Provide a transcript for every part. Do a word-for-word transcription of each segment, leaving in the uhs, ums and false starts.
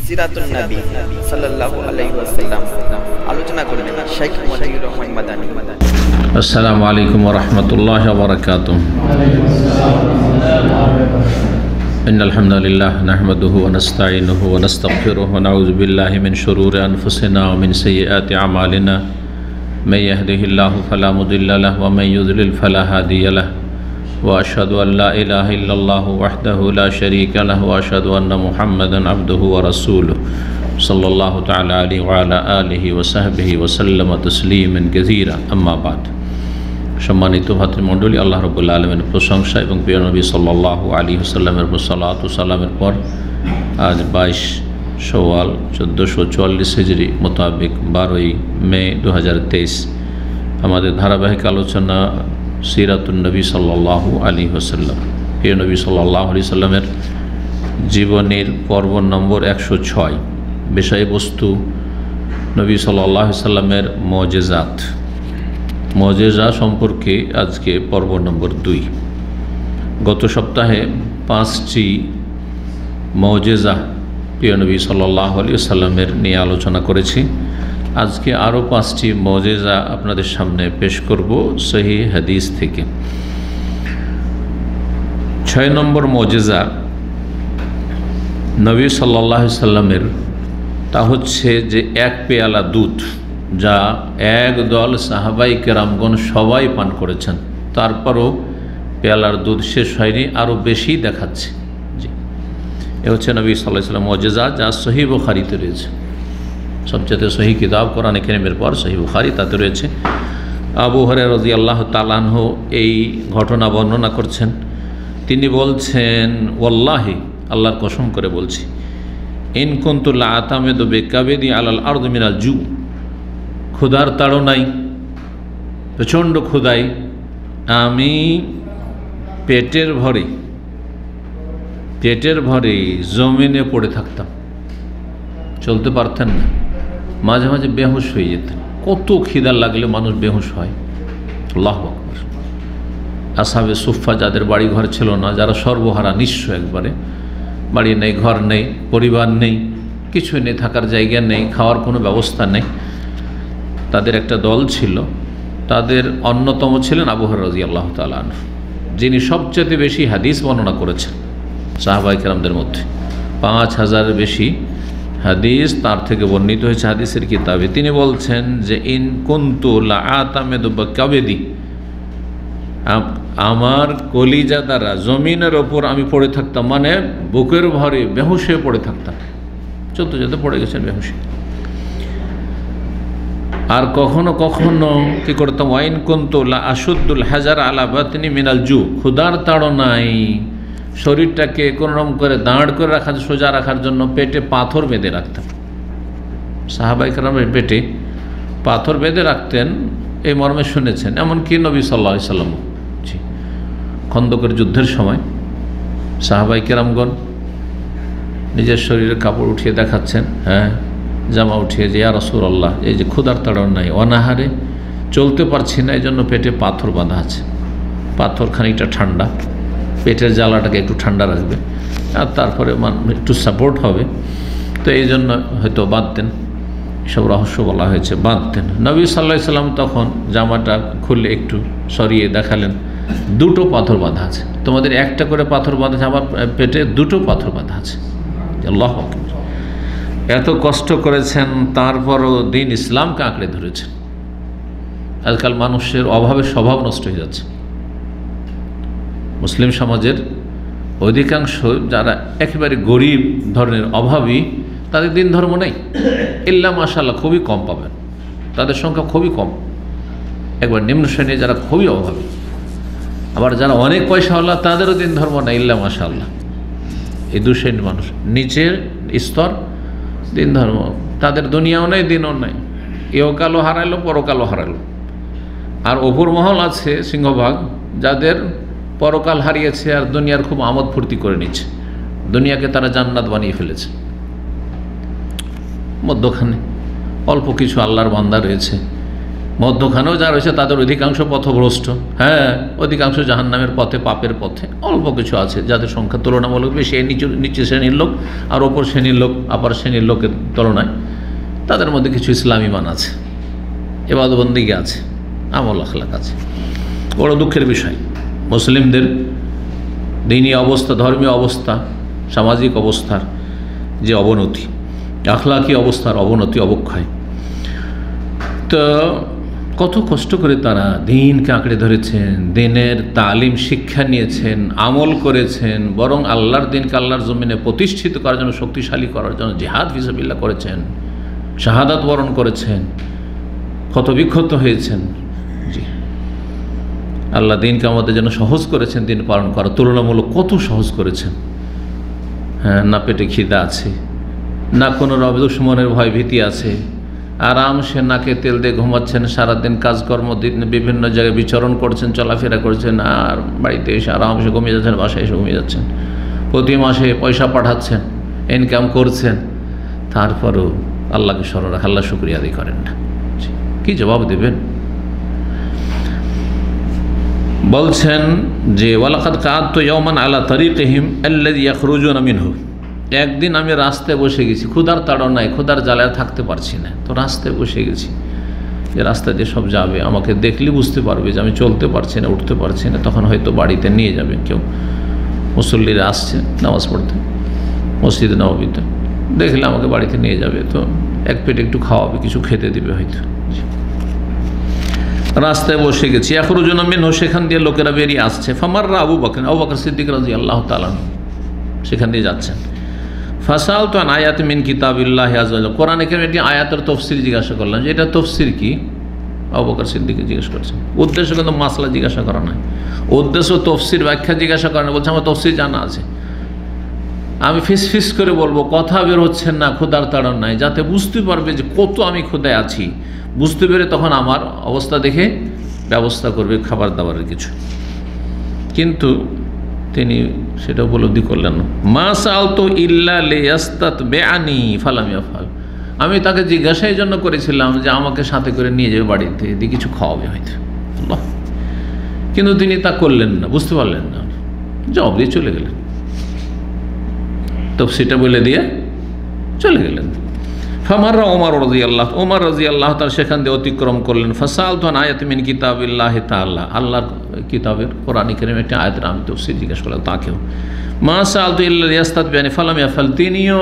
সিরাতুন নবী সাল্লাল্লাহু আলাইহি ওয়াসাল্লাম আলোচনা করবেন শেখ মতিউর রহমান মাদানী। আসসালামু আলাইকুম ওয়া রাহমাতুল্লাহি ওয়া বারাকাতুহু। ইন্নাল হামদালিল্লাহ নাহমাদুহু ওয়া নাস্তাঈনুহু ওয়া নাস্তাগফিরুহু ওয়া নাউযু বিল্লাহি মিন শুরুরি আনফুসিনা ওয়া মিন সাইয়্যাতি আমালিনা মান ইয়াহদিহিল্লাহু ফালা মুদিল্লা লাহু ওয়া মান ইউদ্লিল ফালা হাদিয়া লাহু ওয়া আশহাদু আল লা ইলাহা ইল্লাল্লাহু ওয়াহদাহু লা শারীকা লাহু ওয়া আশহাদু আন্না মুহাম্মাদান আবদুহু ওয়া রাসূলুহু সাল্লাল্লাহু তাআলা আলাইহি ওয়া আলা আলিহি ওয়া সাহবিহি ওয়া সাল্লামা তাসলিমান কাসীরা। আম্মা বাদ। সম্মানিত ভাতৃমণ্ডলী, আল্লাহ রাব্বুল আলামিনের প্রশংসা এবং প্রিয় নবী সাল্লাল্লাহু আলাইহি ওয়াসাল্লামের উপর সালাত ও সালামের পর আজ বাইশ শওয়াল চোদ্দোশো চুয়াল্লিশ হিজরি মোতাবেক বারোই মে দু হাজার তেইশ আমাদের ধারাবাহিক আলোচনা সিরাতুন নবী সাল্লাল্লাহু আলাইহি ওয়াসাল্লাম, প্রিয় নবী সাল্লাল্লাহু আলাইহি ওয়াসাল্লামের জীবনের পর্ব নম্বর একশো ছয়। বিষয়বস্তু নবী সাল্লাল্লাহু আলাইহি ওয়াসাল্লামের মুজিজাত। মুজিজা সম্পর্কে আজকে পর্ব নম্বর দুই। গত সপ্তাহে পাঁচটি মুজিজা প্রিয় নবী সাল্লাল্লাহু আলাইহি ওয়াসাল্লামের নিয়ে আলোচনা করেছি। আজকে আরও পাঁচটি মুজিজা আপনাদের সামনে পেশ করব সহিহ হাদিস থেকে। ছয় নম্বর মুজিজা নবী সাল্লাল্লাহু আলাইহি ওয়াসাল্লামের, তা হচ্ছে যে এক পেয়ালা দুধ যা একদল সাহাবাই কেরামগণ সবাই পান করেছেন, তারপরও পেয়ালার দুধ শেষ হয়নি, আরও বেশি দেখাচ্ছে। জি, এ হচ্ছে নবী সাল্লাল্লাহু আলাইহি ওয়াসাল্লাম মুজিজা, যা সহিহ বুখারীতে রয়েছে। সবচেয়ে সহিহ কিতাব কোরআনে কারীমের পর সহিহ বুখারী, তাতে রয়েছে। আবু হুরায়রা রাদিয়াল্লাহু তাআলা আনহু এই ঘটনা বর্ণনা করছেন। তিনি বলছেন, ওয়াল্লাহি, আল্লাহর কসম করে বলছি, ইন কুনতু লা আতামিদু বিকাবিদি আলাল আরদি মিনাল জু, ক্ষুধার তাড়নায়, প্রচণ্ড ক্ষুধায় আমি পেটের ভরে পেটের ভরে জমিনে পড়ে থাকতাম, চলতে পারতেন না, মাঝে মাঝে বেহুশ হয়ে যেতেন। কত খিদা লাগলে মানুষ বেহুশ হয়। আল্লাহু আকবার। আসহাবে সুফফা, যাদের বাড়ি ঘর ছিল না, যারা সর্বহারা, নিঃস্ব একবারে, বাড়ি নেই, ঘর নেই, পরিবার নেই, কিছুই নেই, থাকার জায়গা নেই, খাওয়ার কোনো ব্যবস্থা নেই, তাদের একটা দল ছিল। তাদের অন্যতম ছিলেন আবু হুরায়রা রাদিয়াল্লাহু তাআলা আনহু, যিনি সবচেয়ে বেশি হাদিস বর্ণনা করেছেন সাহাবায়ে কেরামদের মধ্যে। পাঁচ হাজারের বেশি হাদিস তার থেকে বর্ণিত হয়েছে হাদিসের কিতাবে। তিনি বলছেন যে, ইন কুনতু লা আতামিদু বিকাবিদি, আমার কলিজা দ্বারা জমিনের ওপর আমি পড়ে থাকতাম, মানে বুকের ভরে বেহুশ হয়ে পড়ে থাকতাম, চলতে চলতে পড়ে গেছেন বেহুশ। আর কখনো কখনো কি করতাম, ওয়াইন কুনতু লা আশুদ্দুল হাজার আলা বাতনি মিনাল জু, ক্ষুধার তাড়নায় শরীরটাকে কোনোরকম করে দাঁড় করে রাখার, সোজা রাখার জন্য পেটে পাথর বেঁধে রাখতাম। সাহাবায়ে কেরামের পেটে পাথর বেঁধে রাখতেন, এই মর্মে শুনেছেন। এমনকি নবী সাল্লাল্লাহু আলাইহি ওয়াসাল্লাম জি খন্দকের যুদ্ধের সময় সাহাবায়ে কেরামগণ নিজের শরীরের কাপড় উঠিয়ে দেখাচ্ছেন, হ্যাঁ জামা উঠিয়ে, যে ইয়া রাসূলুল্লাহ, এই যে ক্ষুধার তাড়নায় অনাহারে চলতে পারছি না, এই জন্য পেটে পাথর বাঁধা আছে। পাথর খানিকটা ঠান্ডা, পেটের জ্বালাটাকে একটু ঠান্ডা রাখবে, আর তারপরে একটু সাপোর্ট হবে, তো এই জন্য হয়তো বাঁধতেন। সব রহস্য বলা হয়েছে, বাঁধতেন। নবী সাল্লাল্লাহু আলাইহি ওয়াসাল্লাম তখন জামাটা খুলে একটু সরিয়ে দেখালেন, দুটো পাথর বাঁধা আছে। তোমাদের একটা করে পাথর বাঁধা আছে, আমার পেটে দুটো পাথর বাঁধা আছে। আল্লাহু আকবার। এত কষ্ট করেছেন, তারপরও দিন ইসলামকে আঁকড়ে ধরেছেন। আজকাল মানুষের অভাবে স্বভাব নষ্ট হয়ে যাচ্ছে। মুসলিম সমাজের অধিকাংশ যারা একেবারে গরিব ধরনের অভাবী, তাদের দিন ধর্ম নেই। ইল্লা মাশাআল্লাহ, খুবই কম পাবেন, তাদের সংখ্যা খুবই কম। একবার নিম্ন শ্রেণী যারা খুবই অভাবী, আবার যারা অনেক পয়সাওয়ালা, তাদেরও দিন ধর্ম নেই, ইল্লা মাশাআল্লাহ। এই দু শ্রেণীর মানুষ, নিচের স্তর দিন ধর্ম, তাদের দুনিয়াও নেই, দিনও নেই, ইহকালও হারাইলো, পরকালও হারাইলো। আর অপর মহল আছে সিংহভাগ, যাদের পরকাল হারিয়েছে আর দুনিয়ার খুব আমোদ ফুর্তি করে নিচ্ছে, দুনিয়াকে তারা জান্নাত বানিয়ে ফেলেছে। মধ্যখানে অল্প কিছু আল্লাহর বান্দা রয়েছে, মধ্যখানেও যারা রয়েছে তাদের অধিকাংশ পথভ্রষ্ট, হ্যাঁ, অধিকাংশ জাহান্নামের পথে, পাপের পথে। অল্প কিছু আছে যাদের সংখ্যা তুলনামূলক বেশি, এই নিচু নিচু শ্রেণীর লোক আর ওপর শ্রেণীর লোক আপার শ্রেণীর লোকের তুলনায় তাদের মধ্যে কিছু ইসলাম ঈমান আছে, ইবাদত বন্দেগী আছে, আমল আখলাক আছে। বড় দুঃখের বিষয় মুসলিমদের দ্বীনি অবস্থা, ধর্মীয় অবস্থা, সামাজিক অবস্থার যে অবনতি, আখলাকি অবস্থার অবনতি, অবক্ষয়। তো কত কষ্ট করে তারা দিনকে আঁকড়ে ধরেছেন, দিনের তালিম শিক্ষা নিয়েছেন, আমল করেছেন, বরং আল্লাহর দিনকে আল্লাহর জমিনে প্রতিষ্ঠিত করার জন্য, শক্তিশালী করার জন্য জিহাদ ফিসাবিল্লাহ করেছেন, শাহাদাত বরণ করেছেন, কত বিক্ষত হয়েছেন। জি, আল্লাহ দিনকে আমাদের জন্য সহজ করেছেন, দিন পালন করা তুলনামূলক কত সহজ করেছেন। হ্যাঁ, না পেটে খিদা আছে, না কোনো রব দুশমনের ভয় ভীতি আছে, আরাম সে নাকে তেল দিয়ে ঘুমাচ্ছেন, সারাদিন কাজকর্ম বিভিন্ন জায়গায় বিচরণ করছেন, চলাফেরা করছেন, আর বাড়িতে এসে আরামসে ঘুমিয়ে যাচ্ছেন, বাসায় এসে ঘুমিয়ে যাচ্ছেন, প্রতি মাসে পয়সা পাঠাচ্ছেন, ইনকাম করছেন, তারপরেও আল্লাহকে স্মরণ রাখা, আল্লাহ শুকরিয়া আদায় করেন না। কি জবাব দেবেন? বলছেন যে ওয়ালাকাদ কাআদতু ইয়াওমান আলা তারিকিহিম আল্লাযী ইয়াখরুজুনা মিনহু, একদিন আমি রাস্তায় বসে গেছি, ক্ষুধার তাড়নায়, ক্ষুধার জ্বালায় থাকতে পারছি না, তো রাস্তায় বসে গেছি, যে রাস্তা দিয়ে সব যাবে, আমাকে দেখলে বুঝতে পারবে যে আমি চলতে পারছি না, উঠতে পারছি না, তখন হয়তো বাড়িতে নিয়ে যাবে কেউ, মুসল্লিরা আসছে নামাজ পড়তে মসজিদে নববীতে, দেখলে আমাকে বাড়িতে নিয়ে যাবে, তো এক পেট একটু খাওয়াবে, কিছু খেতে দিবে হয়তো। রাস্তায় বসে গেছি, ইয়াখরুজুনা মিনহু, সেখান দিয়ে লোকেরা বেরিয়ে আসছে। ফামাররা আবু বকর, আবু বকর সিদ্দিক রাদিয়াল্লাহু তাআলা আনহু সেখান দিয়ে যাচ্ছেন। ফাসালতু আন আয়াতি মিন কিতাবিল্লাহি আযজা ওয়া জাল্লা, কোরআনে কারীমের একটি আয়াতের তাফসীর জিজ্ঞাসা করলাম যে এটা তাফসীর কি, আবু বকর সিদ্দিককে জিজ্ঞেস করছেন। উদ্দেশ্য কিন্তু মাসলা জিজ্ঞাসা করা নয়, উদ্দেশ্য তাফসীর ব্যাখ্যা জিজ্ঞাসা করা না, বলছে আমার তাফসীর জানা আছে, আমি ফিস ফিস করে বলবো, কথা বের হচ্ছেন না, ক্ষুধার তাড়নায়, যাতে বুঝতে পারবে যে কত আমি ক্ষুধায় আছি, বুঝতে পেরে তখন আমার অবস্থা দেখে ব্যবস্থা করবে খাবার দাবারের কিছু। কিন্তু তিনি সেটা উপলব্ধি করলেন না। মা সাআলতু ইল্লা লিয়াস্তাতবিআনি ফালাম ইয়াফআল, আমি তাকে জিজ্ঞাসা এই জন্য করেছিলাম যে আমাকে সাথে করে নিয়ে যাবে বাড়িতে, দিয়ে কিছু খাওয়াবে হয়তো, আল্লাহ, কিন্তু তিনি তা করলেন না, বুঝতে পারলেন না, জবাব দিয়ে চলে গেলেন, তাফসীরটা বলে দিয়ে চলে গেলেন। ফামাররা ওমর রাদিয়াল্লাহু, ওমর রাদিয়াল্লাহু তাআলা সেখান দিয়ে অতিক্রম করলেন। ফাসালতু আন আয়াতি মিন কিতাবিল্লাহি তাআলা, আল্লাহর কিতাবের কোরআন কারীমের একটা আয়াতের আমি তাফসীর জিজ্ঞাসা করলাম তাকেও। মা সাআলতু ইল্লা লিয়াস্তাতবিআনি ফালাম ইয়াফআল, তিনিও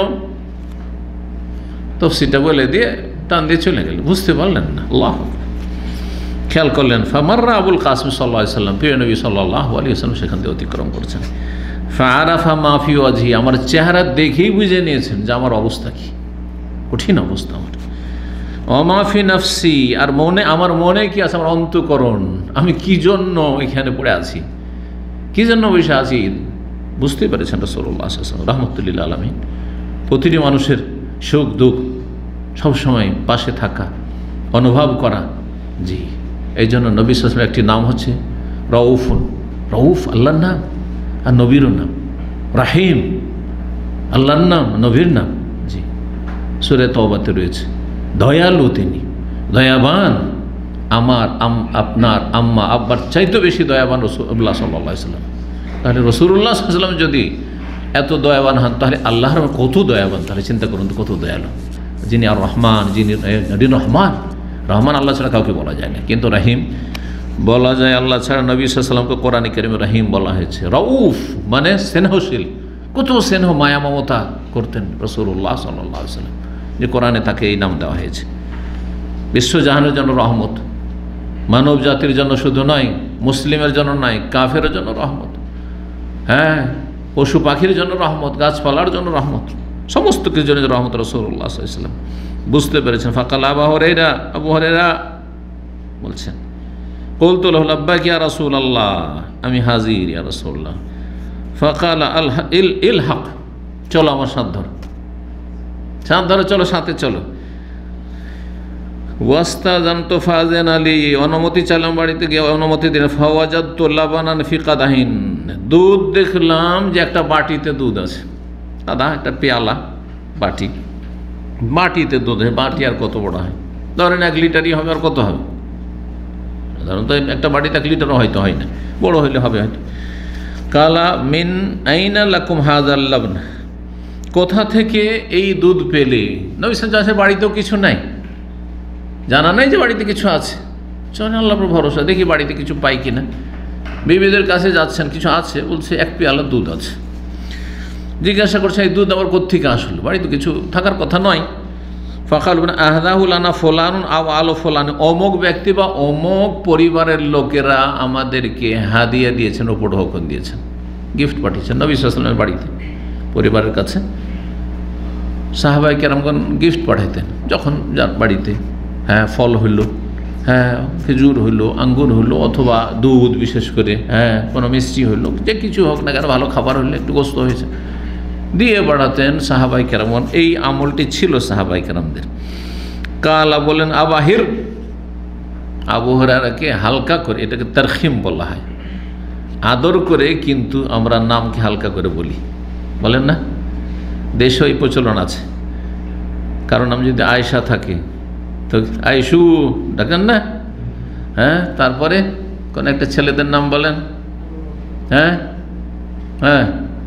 তাফসীরটা বলে দিয়ে টান দিয়ে চলে গেলেন, বুঝতে পারলেন না। আল্লাহু খেয়াল করলেন, ফামাররা আবুল কাসিম সাল্লাল্লাহু আলাইহি সাল্লাম, প্রিয় নবী সাল্লাল্লাহু আলাইহি ওয়াসাল্লাম সেখান দিয়ে অতিক্রম করছেন। ফাআরাফা মা ফি ওয়াজহি, আমার চেহারা দেখেই বুঝে নিয়েছেন যে আমার অবস্থা কি, কঠিন অবস্থা আমার। অমাফি নাফসি, আর মনে, আমার মনে কি আছে, আমার অন্তঃকরণ, আমি কি জন্য এখানে পড়ে আছি, কি জন্য বসে আছি, বুঝতেই পেরেছেন রাসূলুল্লাহ সাল্লাল্লাহু আলাইহি ওয়াসাল্লাম রাহমাতুল লিল আলামিন। প্রতিটি মানুষের সুখ দুঃখ সবসময় পাশে থাকা, অনুভব করা। জি, এই জন্য নবী সাল্লাল্লাহু আলাইহি ওয়াসাল্লামের একটি নাম হচ্ছে রউফুন, রউফ আল্লাহর নাম, আর নবীরও নাম রাহিম, আল্লাহর নাম, নবীর নাম। জি, সূরা তাওবাতে রয়েছে, দয়ালু তিনি, দয়াবান, আমার আপনার আম্মা আব্বার চাইতে বেশি দয়াবান রাসূলুল্লাহ সাল্লাল্লাহু আলাইহি ওয়াসাল্লাম। তাহলে রাসূলুল্লাহ সাল্লাল্লাহু আলাইহি ওয়াসাল্লাম যদি এত দয়াবান হন, তাহলে আল্লাহর কত দয়াবান, তাহলে চিন্তা করুন তো কত দয়ালু। যিনি আর রহমান, যিনি রহমান, রহমান আল্লাহ ছাড়া কাউকে বলা যায় না, কিন্তু রাহিম বলা যায় আল্লাহ ছাড়া। নবী সাল্লাল্লাহু আলাইহি ওয়াসাল্লামকে কোরআনে কারীমে রাহিম বলা হয়েছে। রউফ মানে স্নেহশীল, কত স্নেহ মায়া মমতা করতেন রাসূলুল্লাহ সাল্লাল্লাহু আলাইহি ওয়াসাল্লাম, যে কোরআনে তাকে এই নাম দেওয়া হয়েছে। বিশ্বজাহানের জন্য রহমত, মানব জাতির জন্য শুধু নয়, মুসলিমের জন্য নয়, কাফেরের জন্য রহমত, হ্যাঁ, পশু পাখির জন্য রহমত, গাছপালার জন্য রহমত, সমস্ত কিছুর জন্য রহমত রাসূলুল্লাহ সাল্লাল্লাহু আলাইহি ওয়াসাল্লাম বুঝতে পেরেছেন। ফাকাল আবু হুরায়রা, আবু হুরায়রা বলছেন, কুলতু লাহু লাব্বাইকা ইয়া রাসূলুল্লাহ, আমি হাজির ইয়া রাসূলুল্লাহ। ফাকাল আল ইল ইলহাক, চলো আমার সাথে ধরো, সাথে ধরো, চলো সাথে চলো। ওয়াস্তাযানতু ফাযান আলী, অনুমতি চাইলাম বাড়িতে গিয়ে, অনুমতি দিলেন। ফাওয়াজাদতু লাবানান ফি কাদাহিন, দুধ দেখলাম যে একটা বাটিতে দুধ আছে, আদা একটা পেয়ালা বাটি, বাটিতে দুধ, বাটি আর কত বড় হয়, ধরেন এক লিটারই হবে, আর কত হবে, সাধারণত একটা বাড়িতে এক লিটারও হয়তো হয় না, বড় হইলে হবে হয়তো। কালা মিন আইনা লাকুম হাযাল লাবন, কোথা থেকে এই দুধ পেলে? নবী সাল্লাল্লাহু আলাইহি ওয়াসাল্লাম বাড়িতেও কিছু নাই, জানা নাই যে বাড়িতে কিছু আছে, চলে আল্লাহর উপর ভরসা, দেখি বাড়িতে কিছু পাই কিনা। বিবিদের কাছে যাচ্ছেন, কিছু আছে, বলছে এক পেয়ালা দুধ আছে। জিজ্ঞাসা করছে এই দুধ আবার কোত্থেকে আসলো, বাড়িতে কিছু থাকার কথা নয়। ফাকাল আহদাহুল আনা ফোলানুন আও আলো ফোলান, অমুক ব্যক্তি বা অমুক পরিবারের লোকেরা আমাদেরকে হাদিয়া দিয়েছেন, উপঢৌকন দিয়েছেন, গিফট পাঠিয়েছেন নবী সাল্লাল্লাহু আলাইহি ওয়াসাল্লামের বাড়িতে, পরিবারের কাছে। সাহাবাই কেরামগণ গিফট পাঠাইতেন যখন যার বাড়িতে হ্যাঁ ফল হইল, হ্যাঁ খেজুর হইলো, আঙ্গুর হইলো, অথবা দুধ, বিশেষ করে হ্যাঁ কোনো মিষ্টি হইলো, যে কিছু হোক না কেন, ভালো খাবার হইলে, একটু গোস্ত হয়েছে, দিয়ে বাড়াতেন সাহাবাই কেরামগণ। এই আমলটি ছিল সাহাবাই কেরামদের। কালা বলেন আবাহির, আবু হুরায়রাকে হালকা করে, এটাকে তারখিম বলা হয়, আদর করে, কিন্তু আমরা নামকে হালকা করে বলি, বলেন না, দেশে এই প্রচলন আছে। কারণ নাম যদি আয়েশা থাকে তো আইসু ডাকেন না, হ্যাঁ, তারপরে কোন একটা ছেলেদের নাম বলেন, হ্যাঁ হ্যাঁ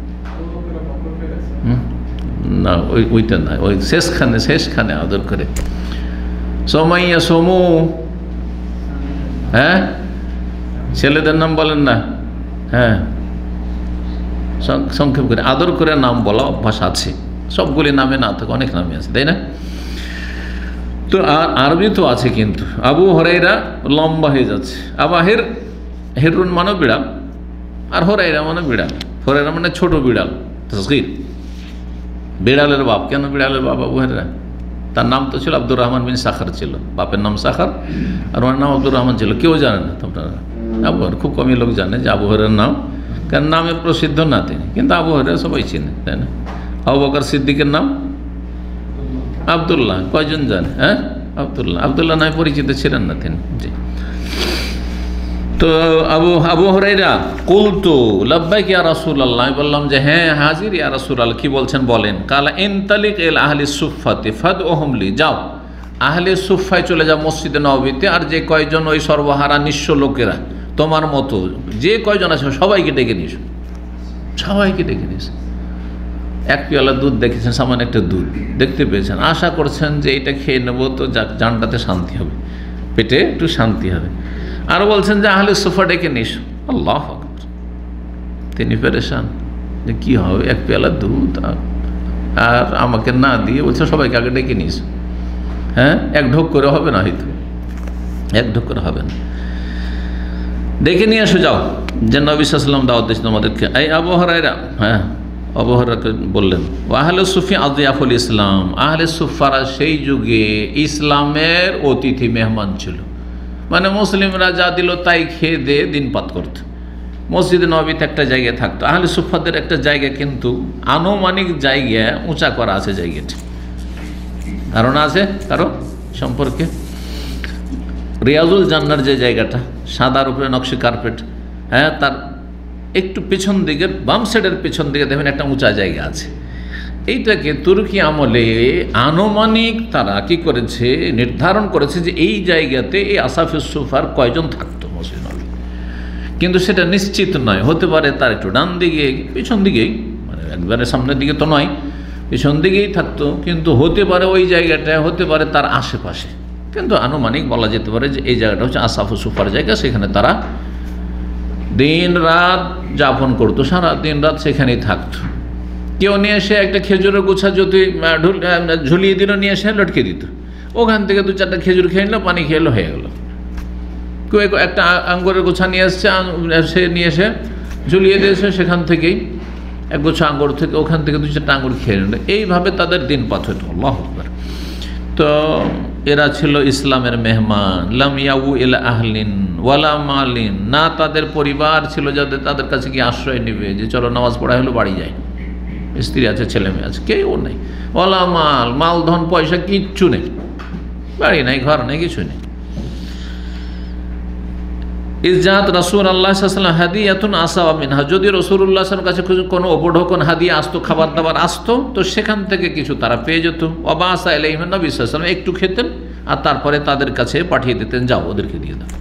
না, ওই ওইটা না, ওই শেষখানে শেষখানে আদর করে সোমাইয়া, সমু, হ্যাঁ, ছেলেদের নাম বলেন না, হ্যাঁ, সংক্ষেপ করে আদর করে নাম বলা অভ্যাস আছে, সবগুলি নামে না থাকে, অনেক নামে আছে, তাই না? তো আর আরবি তো আছে, কিন্তু আবু হুরায়রা লম্বা হয়ে যাচ্ছে। আবাহির, হেরুন মানে বিড়াল, আর হুরায়রা মানে বিড়াল, হুরায়রা মানে ছোট বিড়াল, তাসগীর, বিড়ালের বাপ। কেন বিড়ালের বাপ আবু হুরায়রা? তার নাম তো ছিল আব্দুর রহমান বিন সাখার ছিল, বাপের নাম সাখার আর ওনার নাম আব্দুর রহমান ছিল। কেউ জানে না আপনারা, আবু হুরায়রা খুব কমই লোক জানে যে আবু হুরায়রার নাম, কারণ নামে প্রসিদ্ধ না তিনি, কিন্তু আবু হুরায়রা সবাই চিনে, তাই না? আবু বকর সিদ্দিকের নাম আব্দুল্লাহ, কয়জন জানে? হ্যাঁ, আব্দুল্লাহ, আব্দুল্লাহ নয় পরিচিত ছিলেন না তিনি। জি, তো আবু আবু হুরায়রা কুলতু লাব্বাইক ইয়া রাসূলুল্লাহ, আমি বললাম যে হ্যাঁ হাজির ইয়া রাসূলুল্লাহ, কি বলছেন বলেন। কালা ইনতালিক ইল আহলি সুফফাতি ফাদউহুম লি, যাও আহলে সুফফায় চলে যাও, মসজিদে নববীতে, আর যে কয়জন ওই সর্বহারা নিঃস্ব লোকেরা তোমার মতো যে কয়জন আছে সবাইকে ডেকে নিস, সবাইকে ডেকে নিস। এক পেয়ালা দুধ দেখেছেন, সামান্য একটা দুধ দেখতে পেয়েছেন, আশা করছেন যে এটা খেয়ে নেবো তো জানটাতে শান্তি হবে, পেটে একটু শান্তি হবে, আর বলছেন যে আহলে সুফা ডেকে নিস। আল্লাহু আকবার, তিনি পেরেশান যে কী হবে, এক পেয়ালা দুধ আর আমাকে না দিয়ে বলছে সবাইকে আগে ডেকে নিস। হ্যাঁ, এক ঢোক করে হবে না, হয়তো এক ঢোক করে হবে না, ডেকে নিয়ে আসো যাও, যে নবী সাল্লাল্লাহু আলাইহি ওয়াসাল্লাম দাওয়াত দিয়েছেন আমাদেরকে। এই আবু হুরায়রা, হ্যাঁ আবু হুরায়রা বললেন ও আহলে সুফি আযিয়াফুল ইসলাম, আহলে সুফারা সেই যুগে ইসলামের অতিথি মেহমান ছিল, মানে মুসলিমরা যা দিল তাই খেয়ে দিয়ে দিনপাত করত। মসজিদে নববীতে একটা জায়গায় থাকতো, আহলে সুফাদের একটা জায়গা, কিন্তু আনুমানিক জায়গা উঁচা করা আছে জায়গাটা, কারণ আছে কারো সম্পর্কে। রিয়াজুল জান্নার যে জায়গাটা, সাদার উপরে নকশি কার্পেট, হ্যাঁ, তার একটু পেছন দিকের বাম সাইডের পেছন দিকে দেখবেন একটা উঁচা জায়গা আছে। এইটাকে তুর্কি আমলে আনুমানিক তারা কি করেছে, নির্ধারণ করেছে যে এই জায়গাতে এই আসাফে সুফার কয়জন থাকতো মসজিদ নববী, কিন্তু সেটা নিশ্চিত নয়, হতে পারে তার একটু ডান দিকে, পিছন দিকেই, মানে একবারে সামনের দিকে তো নয়, পিছন দিকেই থাকতো, কিন্তু হতে পারে ওই জায়গাটা, হতে পারে তার আশেপাশে, কিন্তু আনুমানিক বলা যেতে পারে যে এই জায়গাটা হচ্ছে আসাফে সুফার জায়গা, সেখানে তারা দিন রাত যাপন করতো, সারা দিন রাত সেখানেই থাকতো। কেউ নিয়ে এসে একটা খেজুরের গোছা যদি ঝুলিয়ে দিল, নিয়ে এসে লটকে দিত, ওখান থেকে দু চারটা খেজুর খেয়ে নিল, পানি খেয়ে এলো, হয়ে গেল। কেউ একটা আঙ্গুরের গোছা নিয়ে এসছে, সে নিয়ে এসে ঝুলিয়ে দিয়েছে, সেখান থেকেই এক গোছা আঙ্গুর থেকে, ওখান থেকে দু চারটা আঙ্গুর খেয়ে নিল, এইভাবে তাদের দিন পাত হতো। আল্লাহু আকবার। তো এরা ছিল ইসলামের মেহমান। লাম ইয়াউ ইলা আহলিন ওয়ালা মালিন, না তাদের পরিবার ছিল যাদের তাদের কাছে কি আশ্রয় নেবে, যে চলো নামাজ পড়া হলো বাড়ি যাই, স্ত্রী আছে ছেলে মেয়ে আছে, কেউ নেই। ওয়ালা মাল, মাল ধন পয়সা কিচ্ছু নেই, বাড়ি নেই, ঘর নেই, কিছু নেই। ইজাত রাসূল আল্লাহ সাল্লাল্লাহু আলাইহি ওয়াসাল্লাম হাদিয়াতুন আসাওয়া মিনহা, যদি রাসূলুল্লাহ সাল্লাল্লাহু আলাইহি ওয়াসাল্লামের কাছে কোনো উপঢৌকন হাদিয়া আসতো, খাবার দাবার আসতো, তো সেখান থেকে কিছু তারা পেয়ে যেত। ওয়াবাসা ইলাইহিম নবী সাল্লাল্লাহু আলাইহি ওয়াসাল্লাম একটু খেতেন, আর তারপরে তাদের কাছে পাঠিয়ে দিতেন, যাও ওদেরকে দিয়ে দাও,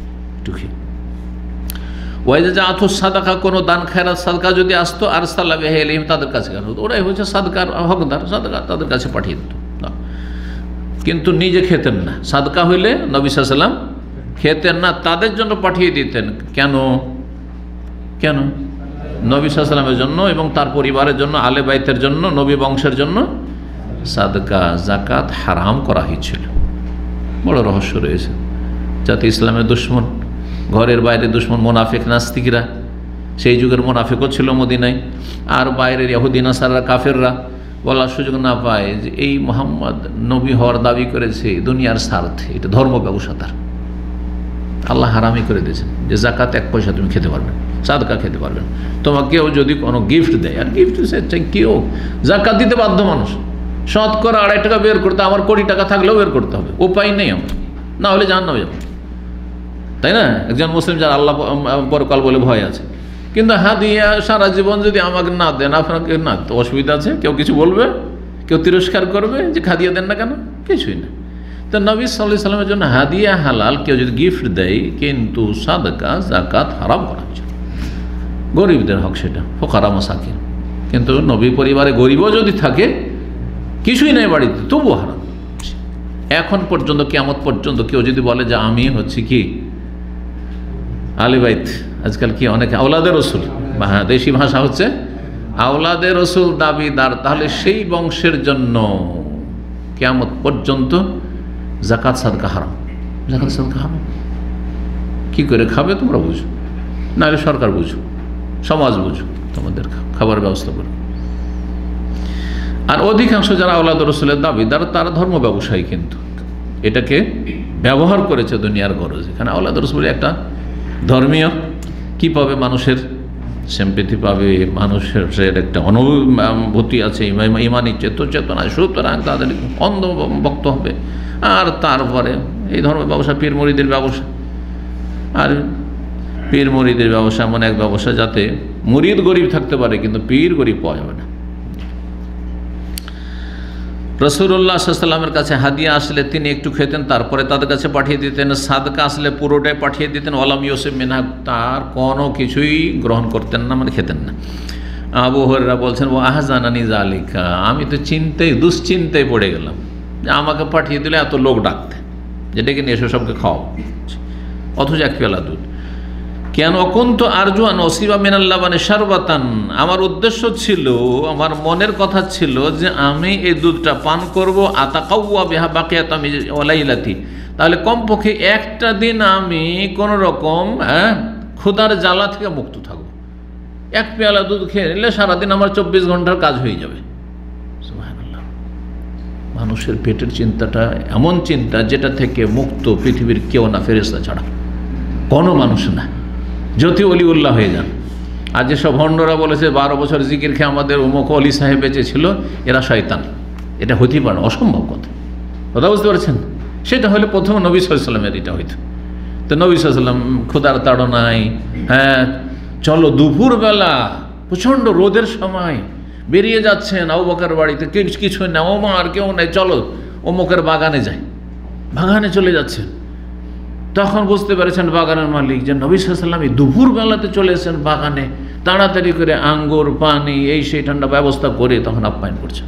একটু খেয়ে। ওয়াইজা যা আথু সাদাকা, কোনো দান খায়রাত সাদকা যদি আসতো আর সাল্লাহ এলিম, তাদের কাছে গেল, ওরাই হচ্ছে সাদকার হকদার, সাদকা তাদের কাছে পাঠিয়ে দিত, কিন্তু নিজে খেতেন না। সাদকা হইলে নবী সাল্লাল্লাহু আলাইহি ওয়াসাল্লাম খেতেন না, তাদের জন্য পাঠিয়ে দিতেন। কেন কেন নবী সাল্লাল্লাহু আলাইহি ওয়াসাল্লামের জন্য এবং তার পরিবারের জন্য, আলে বাইতের জন্য, নবী বংশের জন্য সাদকা জাকাত হারাম করা হয়েছিল। বড় রহস্য রয়েছে। যাতে ইসলামের দুশ্মন, ঘরের বাইরে দুশ্মন মোনাফিক নাস্তিকরা, সেই যুগের মোনাফিকও ছিল মদিনায়, আর বাইরের ইহুদি নাসারা কাফেররা বলার সুযোগ না পায় যে এই মুহাম্মদ নবী হওয়ার দাবি করেছে দুনিয়ার স্বার্থে, এটা ধর্ম ব্যবসাদার। আল্লাহ হারামই করে দিয়েছেন যে জাকাত এক পয়সা তুমি খেতে পারবেন, সাদকা খেতে পারবেন। তোমাকেও যদি কোনো গিফট দেয়, আর গিফট চাই কেউ, জাকাত দিতে বাধ্য মানুষ। শতকরা আড়াই টাকা বের করতে, আমার কোটি টাকা থাকলেও বের করতে হবে, উপায় নেই আমার, না হলে জাহান্নামে যাবো, তাই না? একজন মুসলিম যার আল্লাহ পরকাল বলে ভয় আছে, কিন্তু হাদিয়া সারা জীবন যদি আমাকে না দেন, আপনাকে না, তো অসুবিধা আছে? কেউ কিছু বলবে? কেউ তিরস্কার করবে যে হাদিয়া দেন না কেন? কিছুই না। তো নবী সাল্লাল্লাহু আলাইহি ওয়াসাল্লামের জন্য হাদিয়া হালাল, কেউ যদি গিফট দেয়, কিন্তু সাদকা জাকাত হারাম করা হয়েছে। গরিবদের হক সেটা, ফোকারা মাসাকিন। কিন্তু নবী পরিবারে গরিবও যদি থাকে, কিছুই নেই বাড়িতে, তবুও হারাম। এখন পর্যন্ত, কিয়ামত পর্যন্ত কেউ যদি বলে যে আমি হচ্ছে কি আহলে বাইত, আজকাল কি অনেকে আওলাদে রসুল, হ্যাঁ দেশি ভাষা হচ্ছে আওলাদে রসুল দাবিদার, তাহলে সেই বংশের জন্য কিয়ামত পর্যন্ত জাকাত সাদকা হারাম। জাকাত সাদকা হারাম কি করে খাবে তোমরা বুঝো, নাহলে সরকার বুঝো, সমাজ বুঝো, তোমাদের খাবার ব্যবস্থা করো। আর অধিকাংশ যারা আওলাদ রসুলের দাবিদার, তারা ধর্ম ব্যবসায়ী, কিন্তু এটাকে ব্যবহার করেছে দুনিয়ার গরজ। এখানে আওলাদ রসুলের একটা ধর্মীয় কি পাবে, মানুষের সিম্পেথি পাবে, মানুষের একটা অনুভূতি আছে, ইমানি চেত চেতনা, সুতরাং তাদের অন্ধ ভক্ত হবে। আর তারপরে এই ধর্ম ব্যবসা, পীর মুরিদের ব্যবসা। আর পীর মুরিদের ব্যবসা এমন এক ব্যবসা যাতে মুরিদ গরিব থাকতে পারে, কিন্তু পীর গরিব পাওয়া যাবে না। রাসূলুল্লাহ সাল্লাল্লাহু আলাইহি ওয়াসাল্লামের কাছে হাদিয়া আসলে তিনি একটু খেতেন, তারপরে তাদের কাছে পাঠিয়ে দিতেন। সাদকা আসলে পুরোটাই পাঠিয়ে দিতেন। ওয়ালাম ইউসিব মিনহা, তার কোনো কিছুই গ্রহণ করতেন না, মানে খেতেন না। আবু হুরায়রা বলছেন, ও আহজানানি যালিকা, আমি তো চিন্তায় দুশ্চিন্তায় পড়ে গেলাম যে আমাকে পাঠিয়ে দিলে এত লোক ডাকতে, যেটাকে নিয়ে এসে সবকে খাওয়া, অথচ এক পেয়ালা দুধ। কেন অকুন্ত আরজুয়ান ওসিবা মিনাল্লাহ মানে শারবাতান, আমার উদ্দেশ্য ছিল, আমার মনের কথা ছিল যে আমি এই দুধটা পান করবো, আতাকাউয়া বিহা বাকিয়াত আমি ওয়ালাইলাতি, তাহলে কমপক্ষে একটা দিন আমি কোনো রকম হ্যাঁ ক্ষুধার জ্বালা থেকে মুক্ত থাকবো। এক পেয়ালা দুধ খেয়ে নিলে সারাদিন আমার চব্বিশ ঘন্টার কাজ হয়ে যাবে। সুবহানাল্লাহ। মানুষের পেটের চিন্তাটা এমন চিন্তা যেটা থেকে মুক্ত পৃথিবীর কেউ না, ফেরেশতা ছাড়া কোনো মানুষ না, যতি অলিউল্লাহ হয়ে যান। আর যেসব ভণ্ডরা বলেছে বারো বছর জিকির খেয়ে আমাদের অমুক অলি সাহেব বেঁচে ছিল, এরা শয়তান, এটা হতেই পারে, অসম্ভব কথা। কথা বুঝতে পারছেন? সেটা হলে প্রথম নবী সাল্লাল্লাহু আলাইহি ওয়াসাল্লামের এটা হইতো। তো নবী সাল্লাল্লাহু আলাইহি ওয়াসাল্লাম ক্ষুধার তাড়নায়, হ্যাঁ চলো দুপুরবেলা প্রচণ্ড রোদের সময় বেরিয়ে যাচ্ছেন আবু বকর বাড়িতে, কিছু না, ওমা আর কেউ নেই, চলো অমুকের বাগানে যাই, বাগানে চলে যাচ্ছেন। তখন বুঝতে পেরেছেন বাগানের মালিক যে নবী সাল্লাল্লাহু আলাইহি ওয়াসাল্লাম এই দুপুরবেলাতে চলে এসেছেন বাগানে, তাড়াতাড়ি করে আঙ্গুর পানি এই সেই ঠান্ডা ব্যবস্থা করে তখন আপ্যায়ন করছেন।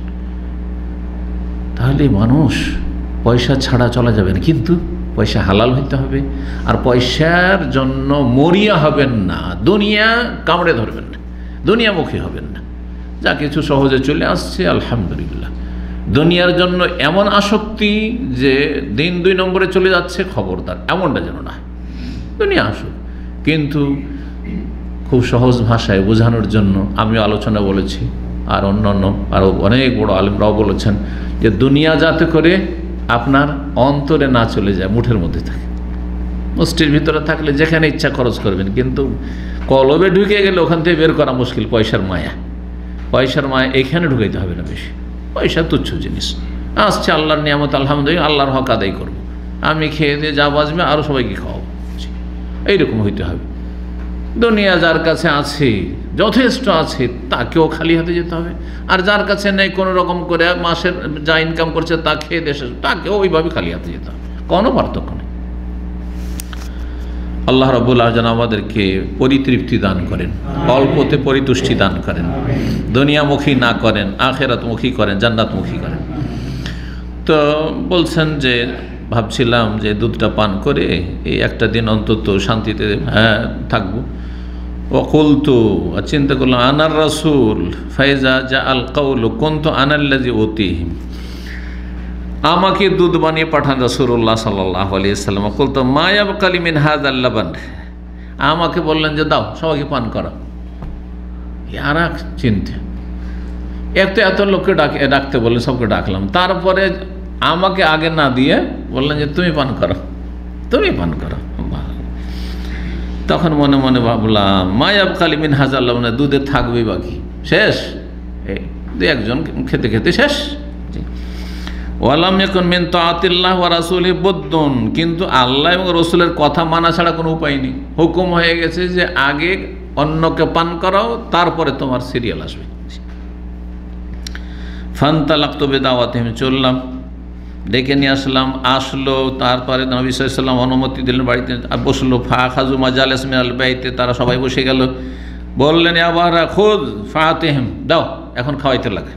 তাহলে মানুষ পয়সা ছাড়া চলা যাবে না, কিন্তু পয়সা হালাল হইতে হবে, আর পয়সার জন্য মরিয়া হবেন না, দুনিয়া কামড়ে ধরবেন না, দুনিয়ামুখী হবেন না। যা কিছু সহজে চলে আসছে আলহামদুলিল্লাহ। দুনিয়ার জন্য এমন আসক্তি যে দিন দুই নম্বরে চলে যাচ্ছে, খবরদার, এমনটা যেন না। দুনিয়া আসুক, কিন্তু খুব সহজ ভাষায় বোঝানোর জন্য আমি আলোচনা বলেছি, আর অন্য অন্য আরও অনেক বড় আলেমরাও বলেছেন যে দুনিয়া যাতে করে আপনার অন্তরে না চলে যায়, মুঠের মধ্যে থাকে। মুষ্টির ভিতরে থাকলে যেখানে ইচ্ছা খরচ করবেন, কিন্তু কলবে ঢুকে গেলে ওখান থেকে বের করা মুশকিল। পয়সার মায়া, পয়সার মায়া এখানে ঢুকাইতে হবে না বেশি। পয়সা তুচ্ছ জিনিস, আসছে আল্লাহর নিয়ামত, আলহামদুলিল্লাহ, আল্লাহর হক আদায় করবো, আমি খেয়ে দিয়ে যা বাঁচবে আরও সবাইকে খাওয়াবো, এইরকম হইতে হবে। দুনিয়া যার কাছে আছে, যথেষ্ট আছে, তাকেও খালি হাতে যেতে হবে। আর যার কাছে নেই, কোনো রকম করে মাসের যা ইনকাম করছে তা খেয়ে দেশে, তাকেও ওইভাবে খালি হাতে যেতে হবে, কোনো পার্থক্য নেই। আল্লাহ রাব্বুল আলামিন আমাদেরকে পরিতৃপ্তি দান করেন, অল্পতে পরিতুষ্টি দান করেন, দুনিয়ামুখী না করেন, আখিরাতমুখী করেন, জান্নাতমুখী করেন। তো বলছেন যে ভাবছিলাম যে দুধটা পান করে এই একটা দিন অন্তত শান্তিতে হ্যাঁ থাকবো। ওকুলতু, চিন্তা করলাম আনার রাসূল ফাইজা জা আল কাউল কুনতু আনাল্লাযী উতিহিম, আমাকে দুধ বানিয়ে পাঠান রাসূলুল্লাহ সাল্লাল্লাহু আলাইহি ওয়াসাল্লাম। কুলতু মা ইয়াবকালি মিন হাযাল লাবান, আমাকে বললেন যে দাও সবাইকে পান করো। আর এক চিন্তা, এত এত লোককে ডাকে ডাকতে বললেন, সবকে ডাকলাম, তারপরে আমাকে আগে না দিয়ে বললেন যে তুমি পান করো, তুমি পান করো। তখন মনে মনে ভাবলাম মায়াব কালিমিন হাজার লাবনা, দুধে থাকবে বাকি, শেষ, এই দু একজন খেতে খেতে শেষ। ওয়ালাম ইয়াকুন মিন তাআতিল্লাহ ওয়া রাসূলিহি বুদ্দুন, কিন্তু আল্লাহ এবং রসুলের কথা মানা ছাড়া কোনো উপায় নেই। হুকুম হয়ে গেছে যে আগে অন্যকে পান করাও, তারপরে তোমার সিরিয়াল আসবে। ফান্তালাকতু বিদাওয়াতিহিম, চললাম, ডেকে নিয়ে আসলাম, আসলো, তারপরে নবী সাল্লাল্লাহু আলাইহি ওয়াসাল্লাম অনুমতি দিলেন, বাড়িতে বসলো। ফাখাযু মাজালিস মিনাল বাইতে, তারা সবাই বসে গেল। বললেন আবারা খুদ ফাতিহিম, দাও এখন খাওয়াইতে লাগে,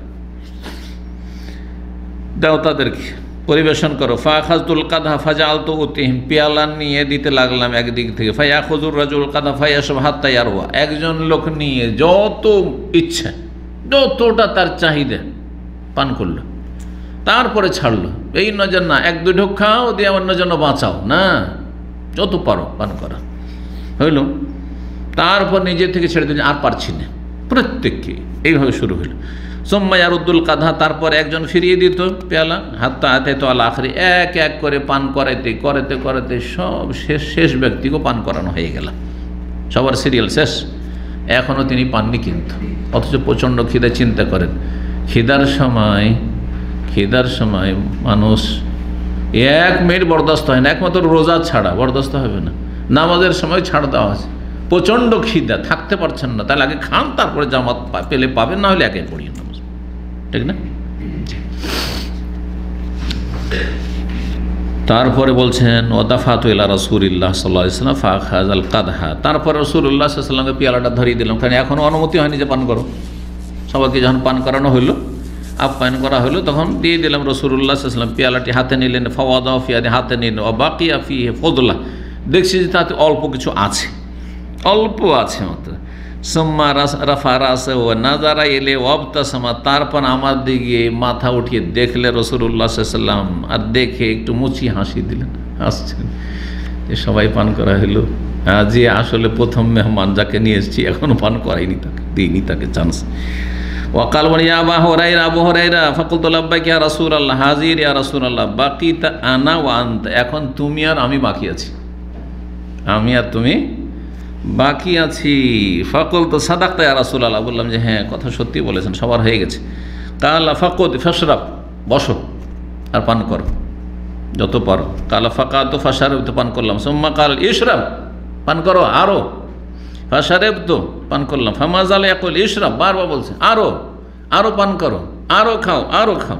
দাও তাদেরকে পরিবেশন করো। ফাখাযতুল কাদহা ফাজআলতু উতিহিম, পেয়ালা নিয়ে দিতে লাগলাম একদিক থেকে। ফায়াখুযুর রাজুল কাদহা ফায়াশরাব হাত্তা ইয়ারওয়া, একজন লোক নিয়ে যত ইচ্ছা, যতটা তার চাহিদা পান করলো, তারপরে ছাড়লো। এই নজর না এক দুই ঢোক খাও দিয়ে অন্য জন্য বাঁচাও, না, যত পারো পান করা হইল। তারপর নিজে থেকে ছেড়ে দিলেন, আর পারছি না, প্রত্যেককে এইভাবে শুরু হইল। সুম্মা ইয়ারুদ্দুল কাদহা, তারপর একজন ফিরিয়ে দিত পেয়ালা, হাত্তা আতাইতু আল আখিরি, এক এক করে পান করাইতে করাতে করাতে সব শেষ শেষ ব্যক্তিকেও পান করানো হয়ে গেল, সবার সিরিয়াল শেষ। এখনও তিনি পাননি কিন্তু, অথচ প্রচণ্ড খিদে। চিন্তা করেন, খিদার সময় খিদার সময় মানুষ এক মিনিট বরদাস্ত হয় না, একমাত্র রোজা ছাড়া বরদাস্ত হবে না, নামাজের সময় ছাড় দেওয়া আছে। প্রচণ্ড খিদা, থাকতে পারছেন না, তাহলে আগে খান, তারপরে জামাত পেলে পাবেন, না হলে একে পড়িয়ে নামাজ, ঠিক না? তারপরে বলছেন ওদাফাতু ইলা রাসূলিল্লাহ সাল্লাল্লাহু আলাইহি ওয়াসাল্লাম ফাখাযাল কাদহা, তারপরে রাসূলুল্লাহ সাল্লাল্লাহু আলাইহি ওয়াসাল্লামকে পেয়ালাটা ধরিয়ে দিলাম, কারণ এখনও অনুমতি হয়নি যে পান করো। সবাইকে যখন পান করানো হইলো, আপ্যায়ন করা হলো, তখন দিয়ে দিলাম। রাসূলুল্লাহ সাল্লাল্লাহু আলাইহি ওয়াসাল্লাম পেয়ালাটি হাতে নিলেন, ফাওয়াদাহু ফি ইয়াদি, হাতে নিলেন। ওয়া বাকিয়া ফিহি ফাদলা, দেখছি যে তাতে অল্প কিছু আছে, অল্প আছে মাত্র। সুম্মা রাফা রাসাহু ওয়া নাযারা ইলাইহি ওয়াবতাসামা, তারপর আমার দিকে মাথা উঠিয়ে দেখলে রাসূলুল্লাহ সাল্লাল্লাহু আলাইহি ওয়াসাল্লাম, আর দেখে একটু মুচি হাসি দিলেন, হাসছেন যে সবাই পান করা হলো। হ্যাঁ, যে আসলে প্রথম মেহমান যাকে নিয়ে এসেছি এখনও পান করাইনি, তাকে দিইনি তাকে চান্স। ওয়াকাল ইয়া আবু হুরায়রা, আবু হুরায়রা ফাকুলতু লাব্বাইকা ইয়া রাসূলুল্লাহ, হাজির ইয়া রাসূলুল্লাহ, বাকিতা আনা ওয়া আনতা, এখন তুমি আর আমি বাকি আছি, আমি আর তুমি বাকি আছি। ফাকুলতু সাদাকতা ইয়া রাসূলুল্লাহ, বললাম যে হ্যাঁ কথা সত্যি বলেছেন, সবার হয়ে গেছে। কালা ফাকুদ ফাশরাব, বসো আর পান করো যত পারো। কালা ফাকাতু ফাশারাবতু, পান করলাম। সুম্মা কাল ইশরাব, পান করো আরো। ফাশারাবতু, পান করলাম। ফামাজাল ইয়াকুল ইশরাব, বারবার বলছে আরো আরো পান করো, আরো খাও, আরো খাও,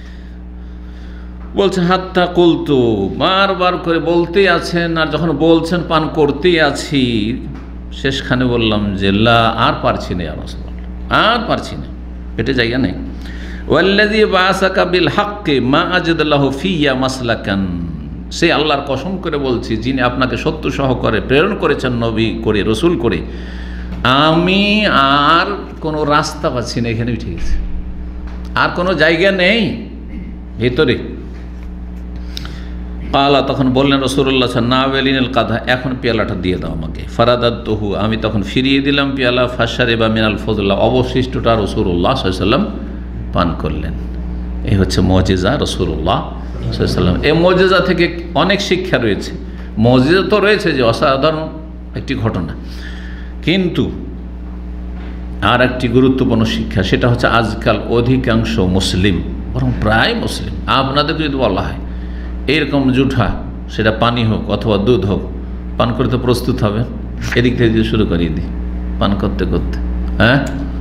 বলছে হাত্তা কুলতু, বারবার করে বলতেই আছেন, আর যখন বলছেন পান করতেই আছি, শেষখানে বললাম যে লা, আর পারছি না ইয়া রাসূলুল্লাহ, আর পারছি না, পেটে জায়গা নেই। ওয়াল্লাযী বাআসাকা বিল হাক্কি মা আজাদা লাহু ফিয়া মাসলাকান, সে আল্লাহর কসম করে বলছি যিনি আপনাকে সত্য সহকারে প্রেরণ করেছেন নবী করে, রসুল করে, আমি আর কোনো রাস্তা পাচ্ছি না, এখানেই ঠিক আছে, আর কোনো জায়গা নেই ভিতরে। কালা, তখন বললেন রাসূলুল্লাহ নাওয়ালিনিল কাদহা, এখন পেয়ালাটা দিয়ে দাও আমাকে। ফারাদাতুহু, আমি তখন ফিরিয়ে দিলাম পেয়ালা। ফাশারিবা মিনাল ফদলা, অবশিষ্টটা রাসূলুল্লাহ সাল্লাল্লাহু আলাইহি ওয়াসাল্লাম পান করলেন। এই হচ্ছে মুজিজা রাসূলুল্লাহ সাল্লাল্লাহু আলাইহি ওয়াসাল্লাম। এই মুজিজা থেকে অনেক শিক্ষা রয়েছে। মুজিজা তো রয়েছে যে অসাধারণ একটি ঘটনা, কিন্তু আর একটি গুরুত্বপূর্ণ শিক্ষা, সেটা হচ্ছে আজকাল অধিকাংশ মুসলিম, বরং প্রায় মুসলিম, আপনাদেরকে যদি বলা হয় এরকম জুঠা, সেটা পানি হোক অথবা দুধ হোক, পান করতে প্রস্তুত হবে, এদিক থেকে যদি শুরু করিয়ে দিই পান করতে করতে, হ্যাঁ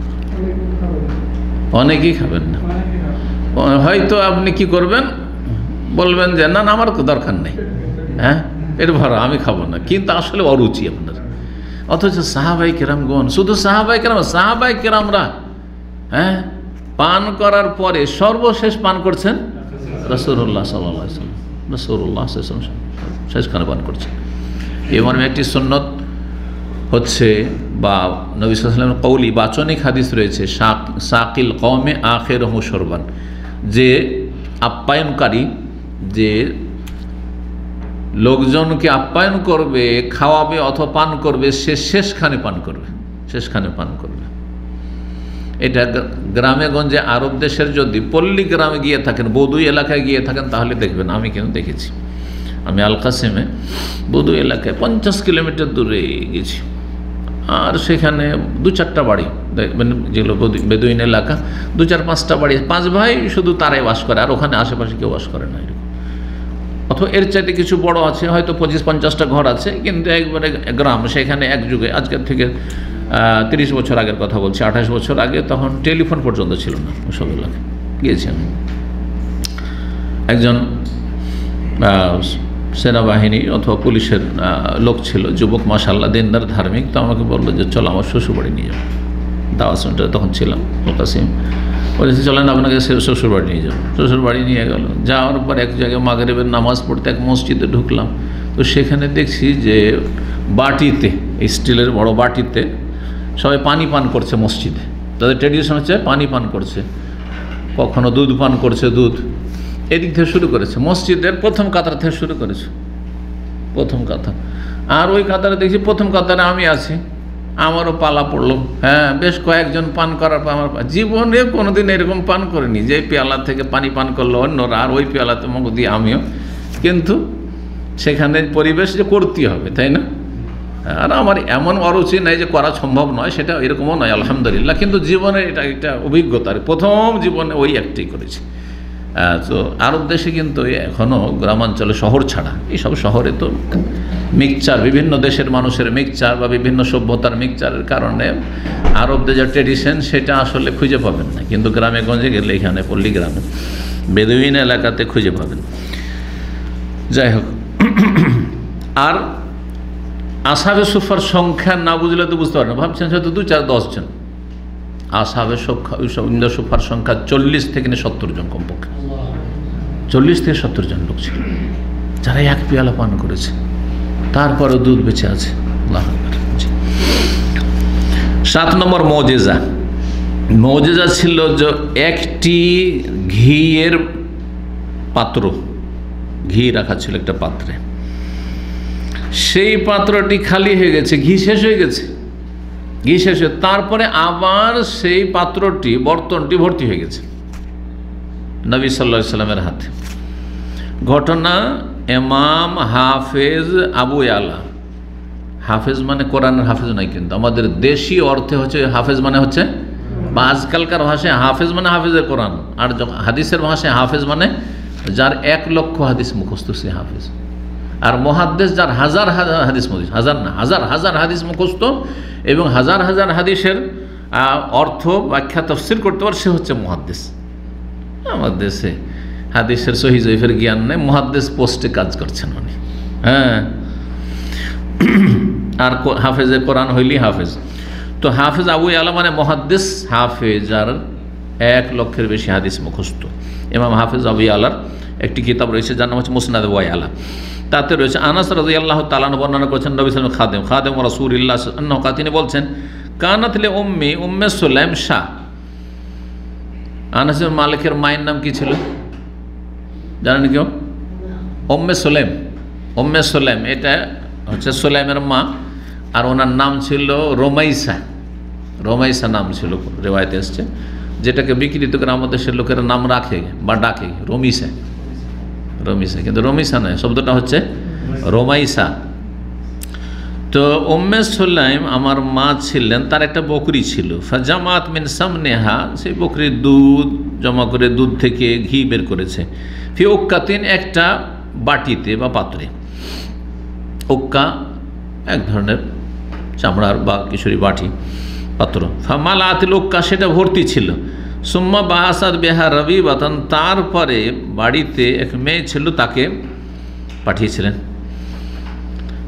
অনেকেই খাবেন না। হয়তো আপনি কি করবেন, বলবেন যে না না আমার দরকার নেই, হ্যাঁ পেট ভরা, আমি খাবো না, কিন্তু আসলে অরুচি আপনার। অথচ সাহাবাই কেরামগণ, শুধু সাহাবাই কেরাম, সাহাবাই কেরামরা হ্যাঁ পান করার পরে সর্বশেষ পান করছেন রাসূলুল্লাহ সাল্লাল্লাহু আলাইহি ওয়াসাল্লাম, রাসূলুল্লাহ সাল্লাল্লাহু আলাইহি ওয়াসাল্লাম শেষখানে পান করছেন। এই মর্মে একটি সুন্নত হচ্ছে বা নবী সাল্লাল্লাহু আলাইহি ওয়াসাল্লামের কওলি বাচনিক হাদিস রয়েছে, সাকিল কওমে আখিরহু শরবান, যে আপ্যায়নকারী, যে লোকজনকে আপ্যায়ন করবে, খাওয়াবে অথবা পান করবে, সে শেষখানে পান করবে, শেষখানে পান করবে। এটা গ্রামে গঞ্জে আরব দেশের যদি পল্লী গ্রামে গিয়ে থাকেন, বদুই এলাকায় গিয়ে থাকেন, তাহলে দেখবেন, আমি কেন দেখেছি, আমি আল কাসিমে বদুই এলাকায় পঞ্চাশ কিলোমিটার দূরে গেছি, আর সেখানে দু চারটা বাড়ি দেখবেন যেগুলো বেদুইন এলাকা, দু চার পাঁচটা বাড়ি, পাঁচ ভাই শুধু তারাই বাস করে, আর ওখানে আশেপাশে কেউ বাস করে না এরকম। অথবা এর চাইতে কিছু বড় আছে, হয়তো পঁচিশ পঞ্চাশটা ঘর আছে, কিন্তু একবারে গ্রাম। সেখানে এক যুগে, আজকের থেকে তিরিশ বছর আগের কথা বলছি, আঠাশ বছর আগে, তখন টেলিফোন পর্যন্ত ছিল না ওসব এলাকায় গিয়েছেন। একজন সেনাবাহিনী অথবা পুলিশের লোক ছিল, যুবক, মাশাআল্লাহ দিনদার ধার্মিক। তো আমাকে বললো যে চলো আমার শ্বশুরবাড়ি নিয়ে যাও, দাওয়াত সেন্টারে তখন ছিলাম আল কাসিম। বলেছি চলেন আপনাকে শ্বশুরবাড়ি নিয়ে যাও। শ্বশুরবাড়ি নিয়ে গেল, যাওয়ার পর এক জায়গায় মাগরিবের নামাজ পড়তে এক মসজিদে ঢুকলাম। তো সেখানে দেখছি যে বাটিতে, স্টিলের বড় বাটিতে সবাই পানি পান করছে মসজিদে। তাদের ট্রেডিশন হচ্ছে পানি পান করছে, কখনো দুধ পান করছে, দুধ এদিক থেকে শুরু করেছে, মসজিদের প্রথম কাতার থেকে শুরু করেছে, প্রথম কাতার। আর ওই কাতারে দেখছি প্রথম কাতারে আমি আছি, আমারও পালা পড়লো। হ্যাঁ, বেশ কয়েকজন পান করার পর আমার জীবনে কোনোদিন এরকম পান করিনি যে পেয়ালা থেকে পানি পান করলো অন্যরা, আর ওই পেয়ালাতে মুখ দিয়ে আমিও। কিন্তু সেখানে পরিবেশ যে করতেই হবে, তাই না? আর আমার এমন অরুচি নাই যে করা সম্ভব নয়, সেটা এরকমও নয় আলহামদুলিল্লাহ। কিন্তু জীবনে এটা একটা অভিজ্ঞতার প্রথম জীবনে ওই একটাই করেছি। তো আরব দেশে কিন্তু এখনও গ্রামাঞ্চলে, শহর ছাড়া, এইসব শহরে তো মিক্সচার, বিভিন্ন দেশের মানুষের মিক্সচার বা বিভিন্ন সভ্যতার মিক্সচারের কারণে আরবদের যে ট্রেডিশন সেটা আসলে খুঁজে পাবেন না। কিন্তু গ্রামে গঞ্জে গেলে, এখানে পল্লী গ্রামে বেদুইন এলাকাতে খুঁজে পাবেন। যাই হোক, আর আসহাবে সুফার সংখ্যা না বুঝলে তো বুঝতে পারেন না, ভাবছেন হয়তো দু চার দশজন। আসহাবে সুফার সংখ্যা চল্লিশ থেকে সত্তর জন কমপক্ষে, চল্লিশ থেকে সত্তর জন লোক ছিল যারা এক পেয়ালা পান করেছে, তারপরে দুধ বেঁচে আছে। সাত নম্বর মৌজেজা। মৌজেজা ছিল যে একটি ঘিয়ের পাত্র, ঘি রাখা ছিল একটা পাত্রে, সেই পাত্রটি খালি হয়ে গেছে, ঘি শেষ হয়ে গেছে, ঘি শেষ হয়ে তারপরে আবার সেই পাত্রটি, বর্তনটি ভর্তি হয়ে গেছে নবী সাল্লাল্লাহু আলাইহি সাল্লামের হাতে। ঘটনা ইমাম হাফেজ আবু ইয়ালা, হাফেজ মানে কোরআনের হাফেজ নয়, কিন্তু আমাদের দেশি অর্থে হচ্ছে হাফেজ মানে হচ্ছে, বা আজকালকার ভাষায় হাফেজ মানে হাফেজের কোরআন, আর হাদিসের ভাষায় হাফেজ মানে যার এক লক্ষ হাদিস মুখস্থ, সে হাফেজ। আর মুহাদ্দিস যার হাজার হাজার হাদিস মুখস্থ, হাজার না হাজার হাজার হাদিস মুখস্থ এবং হাজার হাজার হাদিসের অর্থ ব্যাখ্যা তাফসীর করতে পারে, সে হচ্ছে মুহাদ্দিস। আমার দেশে হাদিসের সহিহ জয়ীফের জ্ঞান নেই, মুহাদ্দিস পোস্টে কাজ করছেন উনি। হ্যাঁ, আর হাফেজে কোরআন হইলি হাফেজ। তো হাফেজ আবু ইয়ালা মানে মুহাদ্দিস, হাফেজ আর এক লক্ষের বেশি হাদিস মুখস্থ। ইমাম হাফেজ আবু ইয়ালার একটি কিতাব রয়েছে যার নাম হচ্ছে মুসনাদ আবু ইয়ালা। তাতে রয়েছে আনাস রাদিয়াল্লাহু তাআলা বর্ণনা করেছেন নবী সাল্লাল্লাহু আলাইহি ওয়াসাল্লাম খাদেম খাদেম রাসূলুল্লাহ সাল্লাল্লাহু আলাইহি ওয়াসাল্লাম, তিনি বলছেন কানাত লি উম্মি উম্মে সুলাইম শাহ। আনাস বিন মালিকের মায়ের নাম কি ছিল জানেন কেউ? উম্মে সুলাইম। উম্মে সুলাইম এটা হচ্ছে সুলাইমের মা, আর ওনার নাম ছিল রোমাইসা। রোমাইসা নাম ছিল, রেওয়ায়েতে এসছে, যেটাকে বিকৃত করে আমাদের দেশের লোকেরা নাম রাখে বা ডাকে রমিসা, রমিসা, কিন্তু রমিসা নয়, শব্দটা হচ্ছে রোমাইসা। তো উম্মে সুলাইম আমার মা ছিলেন, তার একটা বকরি ছিল, ফাজামাত মিন সামনেহা, সেই বকরির দুধ জমা করে দুধ থেকে ঘি বের করেছে, ফি উক্কাতিন, একটা বাটিতে বা পাত্রে। উক্কা এক ধরনের চামড়ার বা কিশোরী বাটি পাত্র। ফামাল আতিল উক্কা, সেটা ভর্তি ছিল। সুম্মা বাহাসাদ বেহা রবি বাতন, তারপরে বাড়িতে এক মেয়ে ছিল, তাকে পাঠিয়েছিলেন।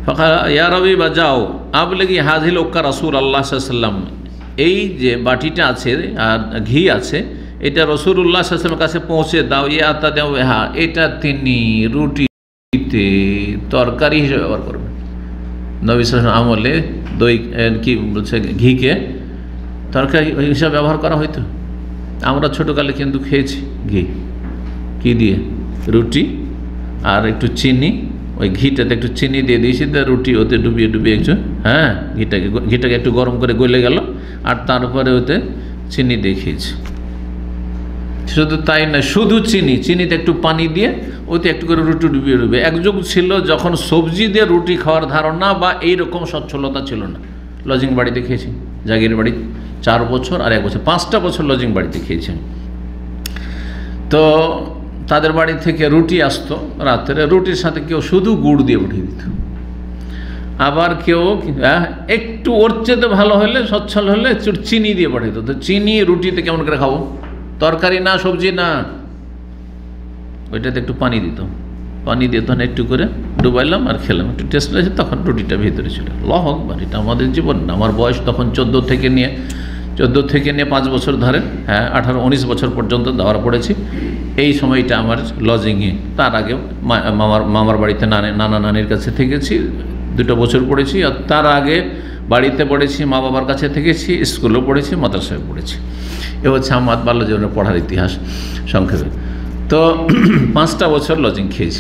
ফাকা ইয়া রবি বা যাও আবলেগি হাজিল ওক্কা রাসূল আল্লাহ সাল্লাম, এই যে বাটিটা আছে আর ঘি আছে এটা রাসূলুল্লাহ সাল্লাল্লাহু আলাইহি ওয়াসাল্লামের কাছে পৌঁছে দাও। ইয়া তা দাও, হ্যাঁ এটা তিনি রুটিতে তরকারি হিসেবে ব্যবহার করবেন। নবী সাল্লাল্লাহু আলাইহি ওয়াসাল্লাম আমলে দই কি বলছে ঘিকে তরকারি হিসাবে ব্যবহার করা হইতো। আমরা ছোটোকালে কিন্তু খেয়েছি ঘি, কি দিয়ে, রুটি আর একটু চিনি, ওই ঘিটাতে একটু চিনি দিয়ে দিয়েছি, রুটি ওতে ডুবিয়ে ডুবিয়ে একটু, হ্যাঁ ঘিটাকে ঘিটাকে একটু গরম করে গলে গেল আর তারপরে ওতে চিনি দিয়ে খেয়েছি। শুধু তাই না, শুধু চিনি, চিনিতে একটু পানি দিয়ে ওতে একটু করে রুটি ডুবিয়ে ডুবিয়ে। এক যুগ ছিল যখন সবজি দিয়ে রুটি খাওয়ার ধারণা বা এইরকম সচ্ছলতা ছিল না। লজিং বাড়িতে খেয়েছি, জাগির বাড়ি চার বছর আর এক বছর পাঁচটা বছর লজিং বাড়িতে খেয়েছি। তো তাদের বাড়ি থেকে রুটি আসতো রাত্রে, রুটির সাথে কেউ শুধু গুড় দিয়ে উঠিয়ে দিত, আবার কেউ একটু ওর চেয়ে ভালো হলে সচ্ছল হলে একটু চিনি দিয়ে পাঠিয়ে দিত। তো চিনি রুটিতে কেমন করে খাবো, তরকারি না সবজি না, ওইটাতে একটু পানি দিত, পানি দিয়ে তখন একটু করে ডুবাইলাম আর খেলাম, একটু টেস্ট লাগছে, তখন রুটিটা ভেতরে ছিল। আল্লাহু আকবার, এটা আমাদের জীবন না। আমার বয়স তখন চোদ্দো থেকে নিয়ে চোদ্দো থেকে নিয়ে পাঁচ বছর ধরে, হ্যাঁ আঠারো উনিশ বছর পর্যন্ত দাওয়ার পড়েছি। এই সময়টা আমার লজিংয়ে, তার আগে মামার মামার বাড়িতে নানা নানা নানির কাছে থেকেছি, দুটো বছর পড়েছি। আর তার আগে বাড়িতে পড়েছি, মা বাবার কাছে থেকেছি, স্কুলেও পড়েছি, মাদ্রাসায় পড়েছি। এ হচ্ছে আমার বাল্য জীবনের পড়ার ইতিহাস সংক্ষেপে। তো পাঁচটা বছর লজিং খেয়েছি।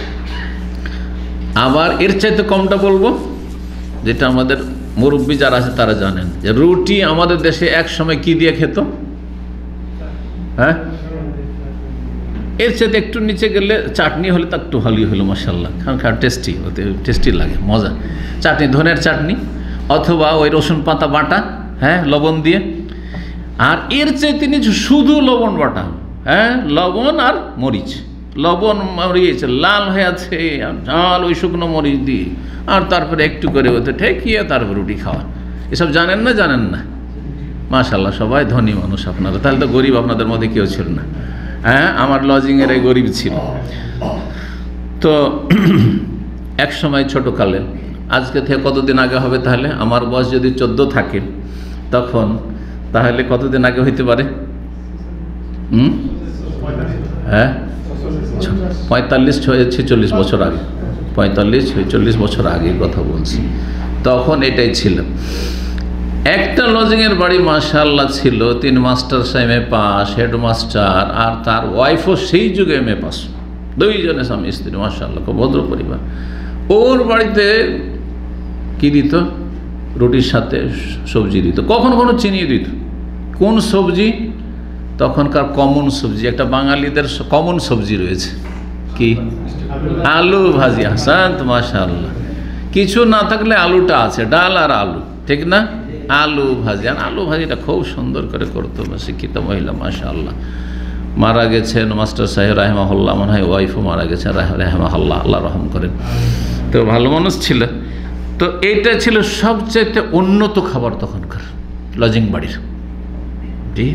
আবার এর চাইতে কমটা বলবো, যেটা আমাদের মুরব্বী যারা আছে তারা জানেন, যে রুটি আমাদের দেশে এক সময় কি দিয়ে খেত, হ্যাঁ এর চাইতে একটু নিচে গেলে চাটনি হলে তা একটু ভালোই হলো, মাশাআল্লাহ, কারণ খাওয়া টেস্টি, ওতে টেস্টি লাগে, মজা। চাটনি, ধনের চাটনি অথবা ওই রসুন পাতা বাটা, হ্যাঁ লবণ দিয়ে। আর এর চাইতে নিচে শুধু লবণ বাটা, হ্যাঁ লবণ আর মরিচ, লবণ মরিচ লাল হয়ে আছে আর ঝাল ওই শুকনো মরিচ দিয়ে, আর তারপরে একটু করে ওতে ঠেকিয়ে তারপর রুটি খাওয়া। এসব জানেন না? জানেন না? মাশাআল্লাহ, সবাই ধনী মানুষ আপনারা, তাহলে তো গরিব আপনাদের মধ্যে কেউ ছিল না। হ্যাঁ আমার লজিংয়ের এই গরিব ছিল। তো এক সময় ছোটোকালে, আজকে থেকে কতদিন আগে হবে তাহলে, আমার বয়স যদি চোদ্দো থাকে তখন, তাহলে কতদিন আগে হইতে পারে? হুম হ্যাঁ পঁয়তাল্লিশ ছেচল্লিশ বছর আগে, পঁয়তাল্লিশ ছেচল্লিশ বছর আগে কথা বলছি। তখন এটাই ছিল। একটা লজিংয়ের বাড়ি মাশাআল্লাহ ছিল, তিন master M A pass, headmaster, আর তার ওয়াইফও সেই যুগে এম এ পাস, দুইজনে স্বামী স্ত্রী, মাশাআল্লাহ খুব ভদ্র পরিবার। ওর বাড়িতে কি দিত, রুটির সাথে সবজি দিত, কখনো কখনো চিনি দিত। কোন সবজি? তখনকার কমন সবজি, একটা বাঙালিদের কমন সবজি রয়েছে, কি? আলু ভাজি। হাসান, মাশাআল্লাহ, কিছু না থাকলে আলুটা আছে, ডাল আর আলু, ঠিক না? আলু ভাজি, আর আলু ভাজিটা খুব সুন্দর করে করতো, শিক্ষিত মহিলা, মাশাআল্লাহ। মারা গেছেন মাস্টার সাহেব রাহেমাহুল্লাহ, মনে হয় ওয়াইফও মারা গেছেন রাহেমাহুল্লাহ, আল্লাহ রহম করেন। তো ভালো মানুষ ছিল। তো এইটা ছিল সবচাইতে উন্নত খাবার তখনকার লজিং বাড়ির। জি,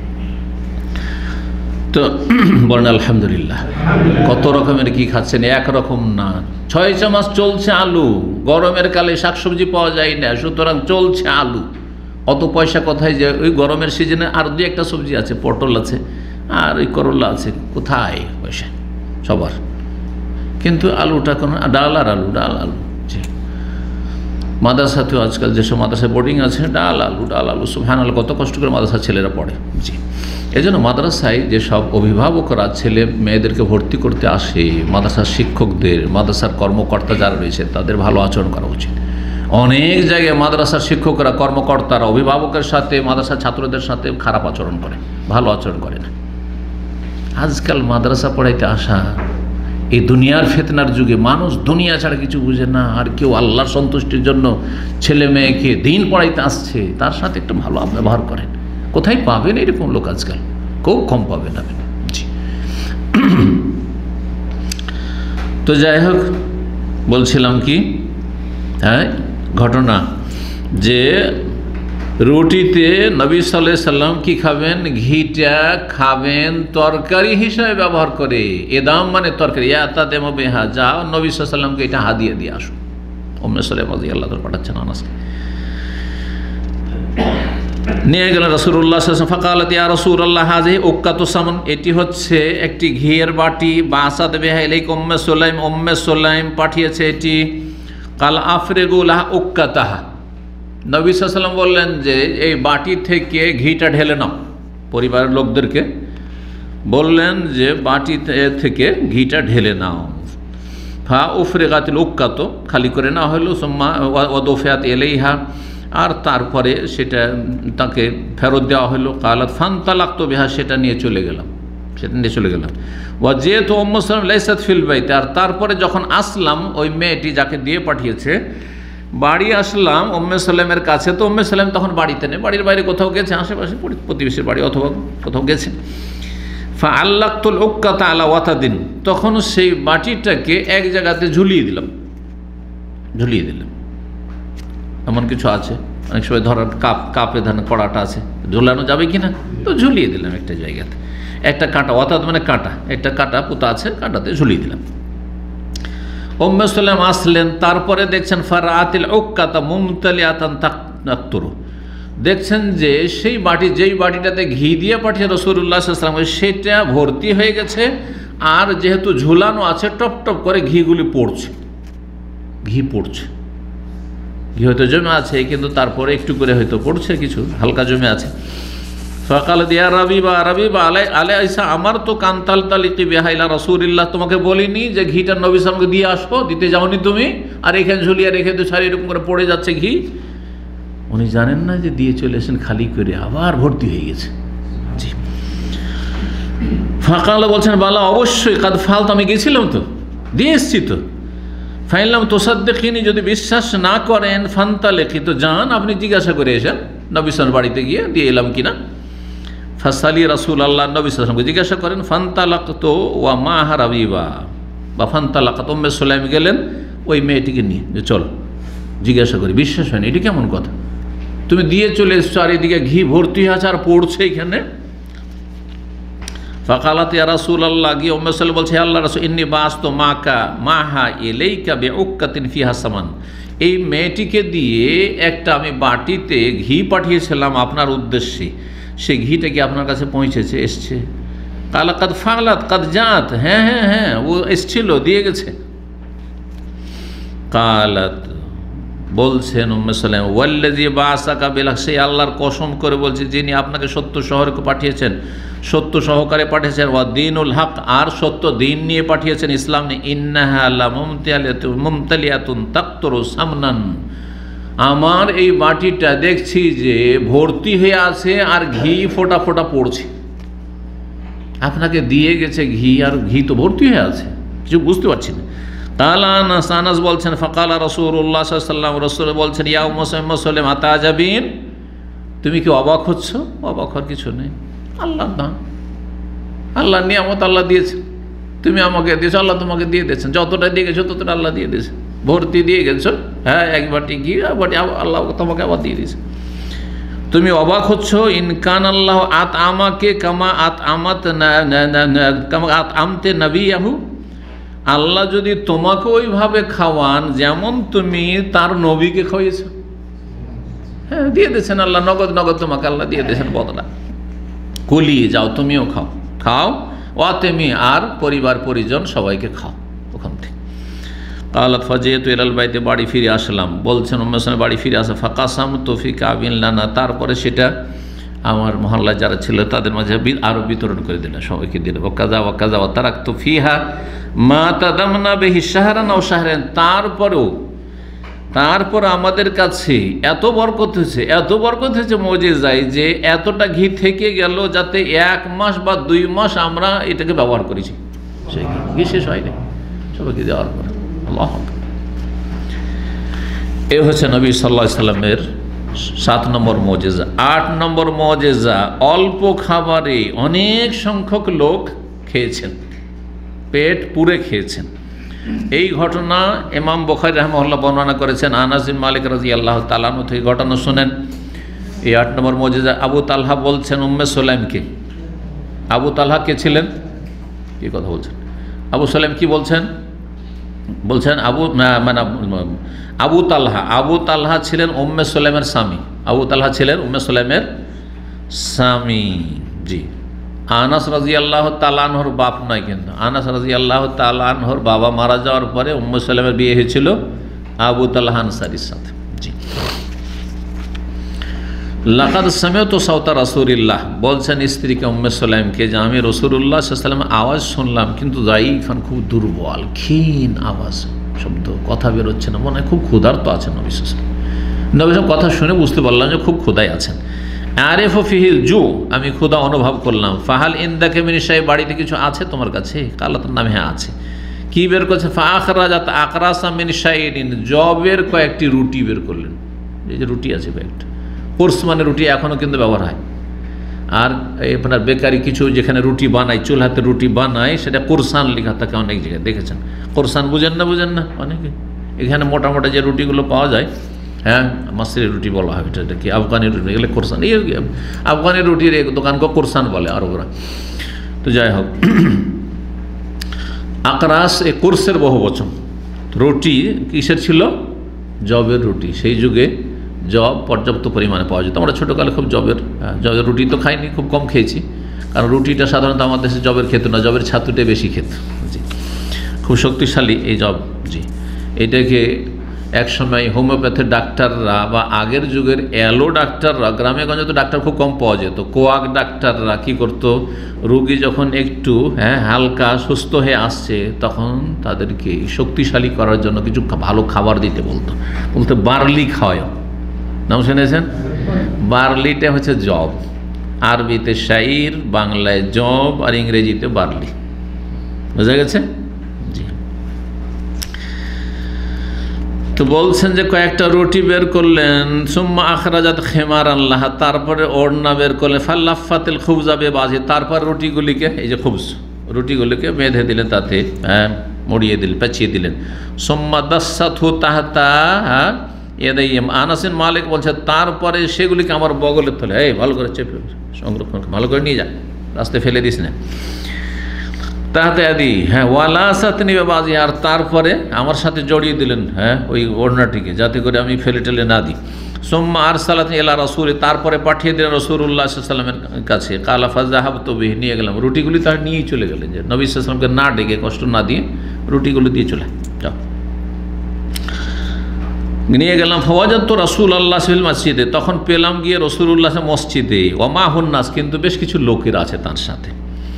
তো বলেন আলহামদুলিল্লাহ। কত রকমের কি খাচ্ছেন, একরকম না। ছয় চামাস চলছে আলু, গরমের কালে শাকসবজি পাওয়া যায় না, সুতরাং চলছে আলু। অত পয়সা কোথায় যে ওই গরমের সিজনে আর দুই একটা সবজি আছে, পটল আছে আর ওই করলা আছে, কোথায় পয়সা সবার? কিন্তু আলুটা কোনো, ডাল আর আলু, ডাল আলু। জি, মাদ্রাসাতেও আজকাল যেসব মাদ্রাসায় বোর্ডিং আছে, ডাল আলু, ডাল আলু, সুবহানাল্লাহ, কত কষ্ট করে মাদ্রাসার ছেলেরা পড়ে। জি, এই জন্য মাদ্রাসায় যেসব অভিভাবকরা ছেলে মেয়েদেরকে ভর্তি করতে আসে, মাদ্রাসার শিক্ষকদের, মাদ্রাসার কর্মকর্তা যারা রয়েছে, তাদের ভালো আচরণ করা উচিত। অনেক জায়গায় মাদ্রাসার শিক্ষকরা, কর্মকর্তারা অভিভাবকের সাথে, মাদ্রাসার ছাত্রদের সাথে খারাপ আচরণ করে, ভালো আচরণ করে না। আজকাল মাদ্রাসা পড়াইতে আসা, এই দুনিয়ার ফিতনার যুগে মানুষ দুনিয়া ছাড়া কিছু বুঝে না, আর কেউ আল্লাহর সন্তুষ্টির জন্য ছেলে মেয়েকে দিন পড়াইতে আসছে, তার সাথে একটু ভালো ব্যবহার করেন। কোথায় পাবেন এরকম লোক? আজকাল খুব কম পাবেন আপনি। জি, তো যাই হোক, বলছিলাম কি, হ্যাঁ ঘটনা, যে রুটিতে নবী সাল্লাল্লাহু আলাইহি সাল্লাম কি খাবেন, ঘিটা খাবেন তরকারি হিসাবে ব্যবহার করে। এদাম মানে তরকারি, ইয়াতা দেম বেহা, যাও নবী সাল্লাল্লাহু আলাইহি সাল্লামকে এটা হাদিয়া দিয়ে আসো। উম্মে সুলাইম রাদিয়াল্লাহু তাআলা পাঠাচ্ছেন আনাসকে। নিয়ে গেলেন রাসূলুল্লাহ সাল্লাল্লাহু আলাইহি ওয়াসাল্লাম। ফাকালাত ইয়া রাসূলুল্লাহ হাযিহি উক্কাতু সামন, এটি হচ্ছে একটি ঘিয়ের বাটি। বাসাত বিহা ইলাইকা উম্মে সুলাইম, উম্মে সুলাইম পাঠিয়েছে এটি। কাল আফরিগু লাহা উক্কাতাহা, নবী সাল্লাল্লাহু আলাইহি ওয়াসাল্লাম বললেন যে এই বাটি থেকে ঘিটা ঢেলে নাও। পরিবারের লোকদেরকে বললেন যে বাটি থেকে ঘিটা ঢেলে নাও। ফা উফরিগাতিল উক্কাত, খালি করে না হলো, সুম্মা ওয়াদফিয়াত ইলাইহা, আর তারপরে সেটা তাকে ফেরত দেওয়া হলো। কালাত ফান্তালাক্তু বিহা, সেটা নিয়ে চলে গেলাম, সেটা নিয়ে চলে গেলাম। ওয়া যেহেতু উম্মে সুলাইম লাইসাত ফিল বাইত, আর তারপরে যখন আসলাম ওই মেয়েটি যাকে দিয়ে পাঠিয়েছে বাড়ি আসলাম উম্মে সুলাইমের কাছে, তো উম্মে সুলাইম তখন বাড়িতে নেই, বাড়ির বাইরে কোথাও গেছে, আশেপাশে প্রতিবেশীর বাড়ি অথবা কোথাও গেছে। ফা আল্লাক্তুল উক্কাতা আলা ওয়াতাদিন, তখন সেই বাটিটাকে এক জায়গাতে ঝুলিয়ে দিলাম, ঝুলিয়ে দিলাম। এমন কিছু আছে অনেক সময় ধরার কাপ, কাপে ধান কড়াটা আছে, ঝুলানো যাবে কি না, তো ঝুলিয়ে দিলাম একটা জায়গাতে। একটা কাঁটা, ওয়াতাদ মানে কাঁটা, একটা কাঁটা পুঁতা আছে, কাঁটাতে ঝুলিয়ে দিলাম। উম্মে সুলাইম আসলেন, তারপরে দেখছেন ফারাআতিল উক্কাতা মুমতালিআতান তাকতুরু, দেখছেন যে সেই বাটি, যেই বাটিটাতে ঘি দিয়ে পাঠিয়ে রাসূলুল্লাহ সাল্লাল্লাহু আলাইহি ওয়াসাল্লাম, সেটা ভর্তি হয়ে গেছে, আর যেহেতু ঝুলানো আছে টপ টপ করে ঘিগুলি পড়ছে, ঘি পড়ছে। ঘি হয়তো জমে আছে, কিন্তু তারপরে একটু করে হয়তো পড়ছে, কিছু হালকা জমে আছে। ফাকাল দিয়া রাবিবা রাবিবা আলাই আলাইসা আমার তো কান্তাল তালিকি বিহাইলা রাসূলুল্লাহ, তোমাকে বলিনি যে ঘিটা নবী সাল্লাল্লাহু আলাইহি ওয়াসাল্লামকে দিয়ে আসো, দিতে যাওনি তুমি, আর এখানে ঝুলিয়ে রেখে তো সারি এরকম করে পড়ে যাচ্ছে ঘি। উনি জানেন না যে দিয়ে চলে এসেছেন খালি করে, আবার ভর্তি হয়ে গেছে। জি। ফাকাল বলছেন বালা, অবশ্যই কাদ ফালতু, আমি গেছিলাম তো, দিয়ে এসছি তো। ফাইলাম তুসাদ্দিকিনি, যদি বিশ্বাস না করেন ফান্তালেকি, তো যান আপনি জিজ্ঞাসা করে এসেন নবী সাল্লাল্লাহু বাড়িতে গিয়ে দিয়ে এলাম কিনা। ফাসালি রাসূল আল্লাহ, নবী সাল্লাল্লাহু আলাইহি ওয়াসাল্লামকে জিজ্ঞাসা করেন। ফান্তালাকতু ওয়া মাহা রাবিবা, বা ফান্তালাকাত, উম্মে সুলাইম গেলেন ওই মেয়েটিকে নিয়ে, যে চলো জিজ্ঞাসা করি। বিশ্বাস হয়নি, এটি কেমন কথা, তুমি দিয়ে চলে এসছো আর এদিকে ঘি ভর্তি আছে আর পড়ছে এখানে। ফাকালাত ইয়া রাসূলুল্লাহ, গিয়ে উম্মে সুলাইম বলছে আল্লাহ রাসূল, ইন্নী বাসতু মাকা মাহা ইলাইকা বিউক্কাতিন ফিহা সামান, এই মেয়েটিকে দিয়ে একটা আমি বাটিতে ঘি পাঠিয়েছিলাম আপনার উদ্দেশ্যে, সেই ঘিটা কি আপনার কাছে পৌঁছেছে, এসছে? কালা কাদ ফালাত কাদ জাত, হ্যাঁ হ্যাঁ হ্যাঁ ও এসছিল, দিয়ে গেছে। কালাত, বলছেন উম্মে সুলাইম, ওয়াল্লাযী বাসাকা বিল হক, সেই আল্লাহর কসম করে বলছে যিনি আপনাকে সত্য শহরে পাঠিয়েছেন, সত্য সহকারে পাঠিয়েছেন, ওয়া দীনুল হক, আর সত্য দিন নিয়ে পাঠিয়েছেন, ইসলাম নিয়ে। ইন্নাহা লা মুমতালিয়াতুন মুমতালিয়াতুন তাকতুরু সামনান, আমার এই বাটিটা দেখছি যে ভর্তি হয়ে আছে আর ঘি ফোটা ফোটা পড়ছে। আপনাকে দিয়ে গেছে ঘি, আর ঘি তো ভর্তি হয়ে আছে, কিছু বুঝতে পারছি না। তাআলা আনাস, আনাস বলছেন ফাকালা রাসূলুল্লাহ সাল্লাল্লাহু আলাইহি ওয়াসাল্লাম, রাসূল বলছেন ইয়া উম্মে সুলাইম আতাজাবিন, তুমি কি অবাক হচ্ছ? অবাক হওয়ার কিছু নেই, আল্লাহর দান, আল্লাহর নিয়ামত আল্লাহ দিয়েছেন, তুমি আমাকে দিয়েছো, আল্লাহ তোমাকে দিয়ে দিয়েছেন, যতটা দিয়ে গেছো ততটা আল্লাহ দিয়ে দিয়েছে, ভর্তি দিয়ে গেছো, হ্যাঁ এক বাটি ঘি, বাটি আল্লাহ তোমাকে আবার দিয়ে দিয়েছে, তুমি অবাক হচ্ছ। ইনকান আল্লাহ আত আমাকে কামা আত আমাত কামা আত আমতে নবিয়াহু, আল্লাহ যদি তোমাকে ওইভাবে খাওয়ান যেমন তুমি তার নবীকে খাইয়েছ, হ্যাঁ দিয়ে দিয়েছেন আল্লাহ, নগদ নগদ তোমাকে আল্লাহ দিয়ে দিয়েছেন বদলা। কুলি, যাও তুমিও খাও, খাও, ওয়াতেমি, আর পরিবার পরিজন সবাইকে খাও ওখান থেকে। কালাত ফাজিয়াতু ইলাল বাইতে, বাড়ি ফিরে আসলাম, বলছেন উম্মে সুলাইম বাড়ি ফিরে আসা। ফাকাসামতু ফি কাবিন লানা, তারপরে সেটা আমার মহল্লায় যারা ছিল তাদের মাঝে আরও বিতরণ করে দিলাম, সবাইকে দিলাম। ওয়াকাযা ওয়াকাযা ওয়া তারাকতু ফিহা মা তাদামনা বিহি শাহরান আও শাহরান, তারপরেও তারপর আমাদের কাছে এত বরকত হয়েছে, এত বরকত হয়েছে মুজিজায়, যে এতটা ঘি থেকে গেল যাতে এক মাস বা দুই মাস আমরা এটাকে ব্যবহার করেছি, সেই ঘি শেষ হয়নি, সবাইকে দেওয়ার পরে। আল্লাহু আকবার। এ হচ্ছে নবী সাল্লাল্লাহু আলাইহি সাল্লামের সাত নম্বর মুজিজা। আট নম্বর মুজিজা, অল্প খাবারে অনেক সংখ্যক লোক খেয়েছেন, পেট পুরে খেয়েছেন। এই ঘটনা ইমাম বুখারী রাহিমাহুল্লাহ বর্ণনা করেছেন। আনাস বিন মালিক রাদিয়াল্লাহু তাআলা আনহু থেকে ঘটনা শুনেন। এই আট নম্বর মুজিজা। আবু তালহা বলছেন উম্মে সুলাইমকে, আবু তালহা কে ছিলেন, কি কথা বলছেন? আবু সুলাইম কি বলছেন? বলছেন আবু মানে আবু তালহা আবু তালহা ছিলেন উম্মে সুলাইমের স্বামী। আবু তালহা ছিলেন উম্মে সুলাইমের স্বামী। জি, আনাস রাদিয়াল্লাহু তাআলা আনহুর বাপ নয়, কিন্তু আনাস রাদিয়াল্লাহু তাআলা আনহুর বাবা মারা যাওয়ার পরে উম্মে সুলাইমের বিয়ে হয়েছিল আবু তালহা আনসারীর সাথে। জি, লাকাদ সামি'তু সাওতা রাসূলিল্লাহ, বলছেন স্ত্রীকে উম্মে সুলাইমকে যে আমি রাসূলুল্লাহ সাল্লাল্লাহু আলাইহি ওয়াসাল্লামের আওয়াজ শুনলাম, কিন্তু যায়িফান, খুব দুর্বল, ক্ষীণ আওয়াজ, শব্দ, কথা বেরোচ্ছে না, মনে হয় খুব ক্ষুধার্ত আছেন নবী সাল্লাল্লাহু আলাইহি ওয়াসাল্লাম। নবী সাল্লাল্লাহু কথা শুনে বুঝতে পারলাম যে খুব ক্ষুধায় আছেন। আরিফু ফিহিল জু, আমি ক্ষুধা অনুভব করলাম। ফাহাল ইনদাকা মিন শাই, বাড়িতে কিছু আছে তোমার কাছে? কালা, তার নাম হ্যাঁ আছে। কি বের করছে? ফা আখরাজাত আকরাসা মিন শাইরিন, জবের কয়েকটি রুটি বের করলেন। এই যে রুটি আছে কয়েকটা, কোর্স মানে রুটি এখনও কিন্তু ব্যবহার হয়। আর আপনার বেকারি কিছু যেখানে রুটি বানায়, চুলহাতে রুটি বানায়, সেটা কোরসান লেখা থাকে অনেক জায়গায়, দেখেছেন? কোরসান বুঝেন না? বুঝেন না অনেকে। এখানে মোটা মোটা যে রুটিগুলো পাওয়া যায়, হ্যাঁ, মাসরি রুটি বলা হয়, এটা কি আফগানি রুটি, এগুলো কোরসান। এই আফগানি রুটির এক দোকানকে কোরসান বলে আরবরা। তো যাই হোক, আকরাস এ কোর্সের বহু বচন। রুটি কিসের ছিল? জবের রুটি। সেই যুগে জব পর্যাপ্ত পরিমাণে পাওয়া যেত। আমরা ছোটোকালে খুব জবের জবের রুটি তো খাইনি, খুব কম খেয়েছি, কারণ রুটিটা সাধারণত আমাদের দেশে জবের খেত না, জবের ছাতুটাই বেশি খেত। জি, খুব শক্তিশালী এই জব। জি, এটাকে একসময় হোমিওপ্যাথির ডাক্তাররা বা আগের যুগের অ্যালো ডাক্তাররা, গ্রামে গঞ্জে তো ডাক্তার খুব কম পাওয়া যেত, কোয়াক ডাক্তাররা কী করতো, রোগী যখন একটু হ্যাঁ হালকা সুস্থ হয়ে আসছে, তখন তাদেরকে শক্তিশালী করার জন্য কিছু ভালো খাবার দিতে বলতো। বলতে বার্লি খাওয়ায়, নাম শুনেছেন? বার্লিটা হচ্ছে জব, আরবিতে শাইর, বাংলায় জব, আর ইংরেজিতে বার্লি। বোঝা গেছে? জি। তো বলছেন যে কয়েকটা রুটি বের করলেন। সুম্মা আখরাজাত খেমার আল্লাহ, তারপরে ওড়না বের করলেন। ফাল্লাফাতিল খুবজা বেবাজি, তারপর রুটিগুলিকে, এই যে খুবজ, রুটিগুলিকে বেঁধে দিলেন, তাতে হ্যাঁ মুড়িয়ে দিলেন, পেঁচিয়ে দিলেন। সুম্মা দাসাতহু তাহতা এদাইম, আনাসিন মালিক বলছে তারপরে সেগুলিকে আমার বগলের তলে, এই ভালো করে চেপে সংরক্ষণ ভালো করে নিয়ে যা, রাস্তায় ফেলে দিস না। তাহাতে আদি, হ্যাঁ, ওয়ালা সাথে নিবে বাজি, আর তারপরে আমার সাথে জড়িয়ে দিলেন হ্যাঁ ওই ওড়নাটিকে, যাতে করে আমি ফেলে টেলে না দিই। সোম্মা আর সালাত এলা রসুল, তারপরে পাঠিয়ে দিলেন রসুল্লাহ সাল্লামের কাছে। কালা ফাজাহাব তো বিহি, নিয়ে গেলাম রুটিগুলি, তার নিয়েই চলে গেলেন, যে নবী সাল্লামকে না ডেকে, কষ্ট না দিয়ে রুটিগুলো দিয়ে চলে যাও। নিয়ে গেলাম। ফওয়াজাত তো রসুল আল্লাহ সিল মসজিদে, তখন পেলাম গিয়ে রসুল্লাহ মসজিদে। ওমা হুন্নাস, কিন্তু বেশ কিছু লোকের আছে তার সাথে।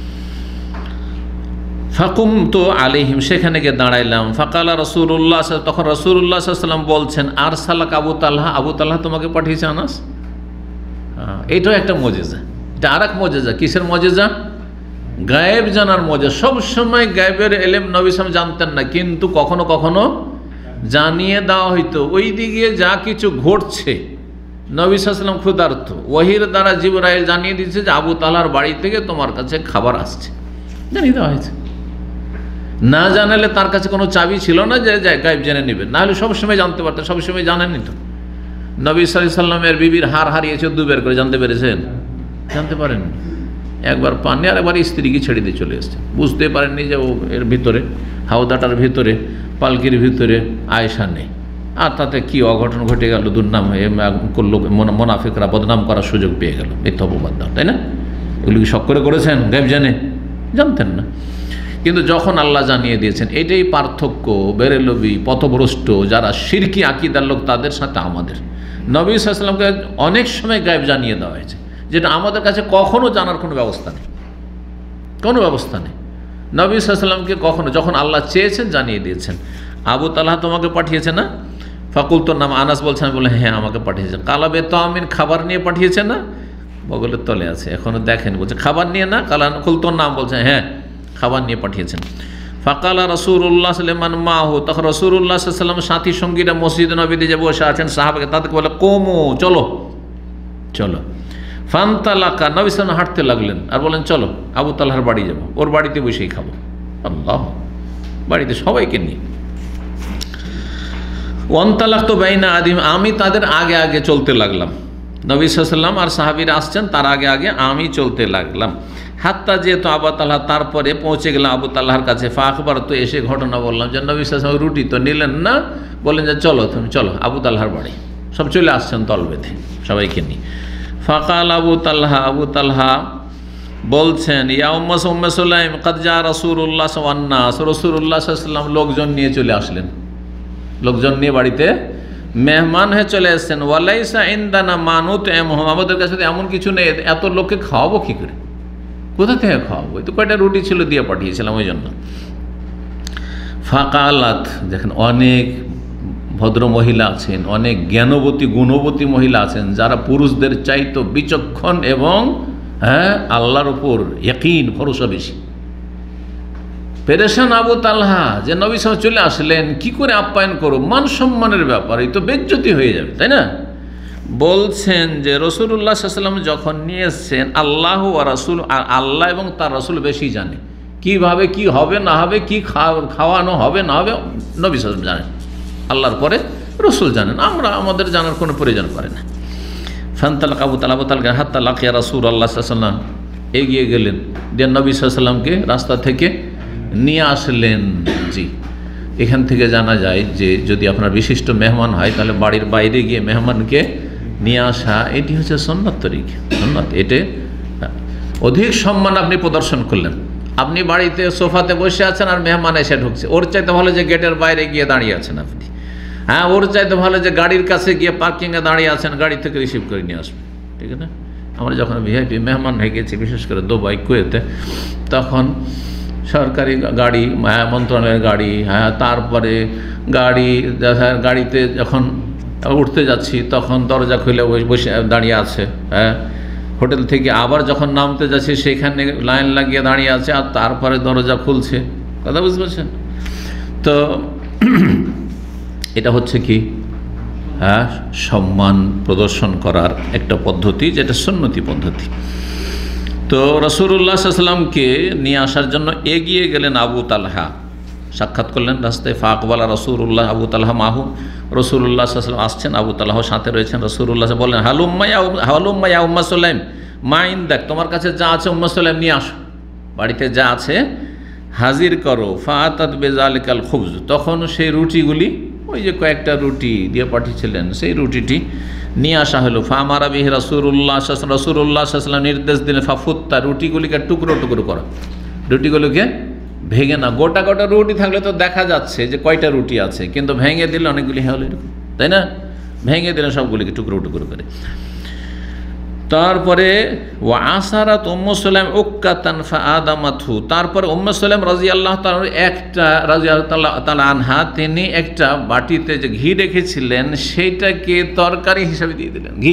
ফাকুম তো আলিহিম, সেখানে গিয়ে দাঁড়াইলাম। ফাকালা রসুল্লাহ, তখন রসুল্লাহ সাল্লাম বলছেন, আর সালাক আবু তালহা, আবু তালহা তোমাকে পাঠিয়েছে আনাস। এইটাও একটা মজেজা, এটা আর এক মজেজা। কিসের মজেজা? গায়েব জানার মজেজা। সবসময় গায়েবের এলেম নবী সাল্লাম জানতেন না, কিন্তু কখনো কখনো জানিয়ে দেওয়া হইতো। ওই দিকে যা কিছু ঘটছে, নবী সাল্লাম ক্ষুধার্ত, ওহির দ্বারা জিবরাইল জানিয়ে দিচ্ছে যে আবু তালহার বাড়ি থেকে তোমার কাছে খাবার আসছে, জানিয়ে দেওয়া হয়েছে। না জানালে তার কাছে কোনো চাবি ছিল না যে গায়েব জেনে নেবেন, না হলে সবসময় জানতে পারতেন, সবসময় জানেননি তো। নবী সাল্লাল্লাহু আলাইহি সাল্লামের বিবির হার হারিয়েছে, দুবার করে জানতে পেরেছেন? জানতে পারেন? একবার পাননি, আর একবার স্ত্রীকে ছেড়ে দিয়ে চলে এসছেন। বুঝতে পারেননি যে ও এর ভিতরে, হাওদাটার ভিতরে, পালকির ভিতরে আয়েশা নেই। আর তাতে কি অঘটন ঘটে গেল, দুর্নাম হয়ে করলো, মোনাফিকরা বদনাম করার সুযোগ পেয়ে গেল, মিথ্যা অপবাদ দাও, তাই না? এগুলো কি শখ করে করেছেন? গায়েব জানে? জানতেন না। কিন্তু যখন আল্লাহ জানিয়ে দিয়েছেন, এটাই পার্থক্য বেরেলবি, পথভ্রষ্ট যারা শিরকি আকীদার লোক, তাদের সাথে আমাদের। নবী সাল্লাল্লাহু আলাইহি ওয়াসাল্লামকে অনেক সময় গায়েব জানিয়ে দেওয়া হয়েছে, যেটা আমাদের কাছে কখনো জানার কোনো ব্যবস্থা নেই, কোনো ব্যবস্থা নেই। নবী সাল্লাল্লাহু আলাইহি ওয়াসাল্লামকে কখনো, যখন আল্লাহ চেয়েছেন জানিয়ে দিয়েছেন। আবু তালহা তোমাকে পাঠিয়েছে না? ফাকুল তোর নাম আনাস বলছেন, বলে হ্যাঁ আমাকে পাঠিয়েছে। কালাবে তো আমিন, খাবার নিয়ে পাঠিয়েছে না? বগলের তলে আছে, এখনো দেখেন। বলছে খাবার নিয়ে না? কালা কুল তোর নাম, বলছে হ্যাঁ খাবার নিয়ে পাঠিয়েছেন। ফাকালা রসুল্লাহ সাল্লামান মাহু, তখন রসুল্লাহ সাল্লাম সাথী সঙ্গীরা মসজিদে নবীতে যে বসে আছেন সাহাবাকে, তাদেরকে বলে কোমো, চলো চলো। ফান্তালাকা, নবী সাল্লাম হাঁটতে লাগলেন আর বলেন চলো আবু তালহার বাড়ি যাবো, ওর বাড়িতে বসেই খাবো। আল্লাহ, বাড়িতে সবাইকে নিয়ে। ওয়ান্তালাক তো বাইনা আদিম, আমি তাদের আগে আগে চলতে লাগলাম। নবী সাল্লাম আর সাহাবীরা আসছেন, তার আগে আগে আমি চলতে লাগলাম। হাত্তা যেহেতু আবু তালহা, তারপরে পৌঁছে গেলাম আবু তালহার কাছে। ফা আখবার, তো এসে ঘটনা বললাম যে নবী সাল্লাল্লাহু আলাইহি ওয়াসাল্লাম রুটি তো নিলেন না, বললেন যে চলো তুমি চলো আবু তালহার বাড়ি। সব চলে আসছেন তল বেঁধে সবাইকে নিয়ে। ফাকাল আবু তালহা, আবু তালহা বলছেন ইয়া উম্মা উম্মে সুলাইম কাদ জা রাসূলুল্লাহ সাল্লাল্লাহু আলাইহি ওয়াসাল্লাম, রাসূলুল্লাহ সাল্লাল্লাহু আলাইহি ওয়াসাল্লাম লোকজন নিয়ে চলে আসলেন, লোকজন নিয়ে বাড়িতে মেহমান হয়ে চলে এসেছেন। ওয়ালাইসা ইনদানা মানুত এমহম, আমাদের কাছে এমন কিছু নেই, এত লোককে খাওয়াবো কী করে, কোথা থেকে খাওয়াবো, তো কয়টা রুটি ছিল দিয়ে পাঠিয়েছিলাম ওই জন্য। ফাকালাত, দেখেন অনেক ভদ্র মহিলা আছেন, অনেক জ্ঞানবতী গুণবতী মহিলা আছেন যারা পুরুষদের চাইতো বিচক্ষণ এবং হ্যাঁ আল্লাহর উপর ইয়াকিন ভরসা বেশি। পেরেশান আবু তালহা যে নবী সাল্লাল্লাহু আলাইহি ওয়াসাল্লাম চলে আসলেন, কি করে আপ্যায়ন করো, মান সম্মানের ব্যাপার, এই তো বেজ্জতি হয়ে যাবে, তাই না। বলছেন যে রাসূলুল্লাহ সাল্লাল্লাহু আলাইহি ওয়াসাল্লাম যখন নিয়ে এসছেন, আল্লাহ ওয়া রাসূল, আর আল্লাহ এবং তার রাসূল বেশি জানে কিভাবে কি হবে না হবে, কি খাওয়ানো হবে না হবে, নবী সাল্লাল্লাহু আলাইহি ওয়াসাল্লাম জানেন, আল্লাহর পরে রাসূল জানেন, আমরা আমাদের জানার কোনো প্রয়োজন পড়ে না। ফান্তালাক আবু তালহা, আবু তালহা হাত্তা লাকিয়া রাসূলুল্লাহ সাল্লাল্লাহু আলাইহি ওয়াসাল্লাম, এগিয়ে গেলেন, দিয়ে নবী সাল্লাল্লাহু আলাইহি ওয়াসাল্লামকে রাস্তা থেকে নিয়ে আসলেন। জি, এখান থেকে জানা যায় যে যদি আপনার বিশিষ্ট মেহমান হয় তাহলে বাড়ির বাইরে গিয়ে মেহমানকে নিয়ে আসা, এটি হচ্ছে সুন্নাত তরিকা, সুন্নাত। এতে অধিক সম্মান আপনি প্রদর্শন করলেন। আপনি বাড়িতে সোফাতে বসে আছেন আর মেহমান এসে ঢুকছে, ওর চাইতে ভালো যে গেটের বাইরে গিয়ে দাঁড়িয়ে আছেন আপনি, হ্যাঁ ওর চাইতে ভালো যে গাড়ির কাছে গিয়ে পার্কিংয়ে দাঁড়িয়ে আছেন, গাড়ি থেকে রিসিভ করে নিয়ে আসবেন, ঠিক আছে। আমরা যখন ভিআইপি মেহমান হয়ে গেছি, বিশেষ করে দুবাই কুয়েতে, তখন সরকারি গাড়ি, মন্ত্রণালয়ের গাড়ি, হ্যাঁ তারপরে গাড়ি গাড়িতে যখন উঠতে যাচ্ছি তখন দরজা খুলে বসে দাঁড়িয়ে আছে, হ্যাঁ হোটেল থেকে আবার যখন নামতে যাচ্ছি সেখানে লাইন লাগিয়ে দাঁড়িয়ে আছে, আর তারপরে দরজা খুলছে, কথা বুঝতে পারছেন তো। এটা হচ্ছে কি, হ্যাঁ সম্মান প্রদর্শন করার একটা পদ্ধতি, যেটা সুন্নতি পদ্ধতি। তো রাসূলুল্লাহ সাল্লাল্লাহু আলাইহি ওয়াসাল্লামকে নিয়ে আসার জন্য এগিয়ে গেলেন আবু তালহা, সাক্ষাৎ করলেন রাস্তায়। ফাকবালা রাসূলুল্লাহ, আবু তালহা মাহু, রাসূলুল্লাহ সাল্লাল্লাহু আলাইহি ওয়াসাল্লাম আসছেন, আবু তালহাও সাথে রয়েছেন। রাসূলুল্লাহ বললেন হালুম্মা ইয়া হালুম্মা ইয়া উম্মা সুলাইম, মা ইনদাক, তোমার কাছে যা আছে উম্মা সুলাইম নিয়ে আসো, বাড়িতে যা আছে হাজির করো। ফাআতাত বিযালিকাল খুবজ, তখন সেই রুটিগুলি, ওই যে কয়েকটা রুটি দিয়ে পাঠিয়েছিলেন, সেই রুটিটি নিয়ে আসা হলো। ফা আমারা বিহি রাসূলুল্লাহ রাসূলুল্লাহ সাল্লাল্লাহু আলাইহি ওয়াসাল্লাম নির্দেশ দিলেন ফাফুত্তা, রুটিগুলিকে টুকরো টুকরো করো, রুটিগুলোকে ভেঙে না। গোটা গোটা রুটি থাকলে তো দেখা যাচ্ছে যে কয়টা রুটি আছে, কিন্তু ভেঙে দিলে অনেকগুলি হলো এরকম, তাই না, ভেঙে দিলেন সবগুলিকে টুকরো টুকরো করে। তারপরে ওয়া আসারাত উম্মু সুলাইম উক্কাতান ফাআদামাতহু, তারপরে উম্মু সুলাইম রাদিয়াল্লাহু তাআলা একটা রাদিয়াল্লাহু তাআলা আনহা, তিনি একটা বাটিতে যে ঘি রেখেছিলেন সেইটাকে তরকারি হিসেবে দিয়ে দিলেন, ঘি।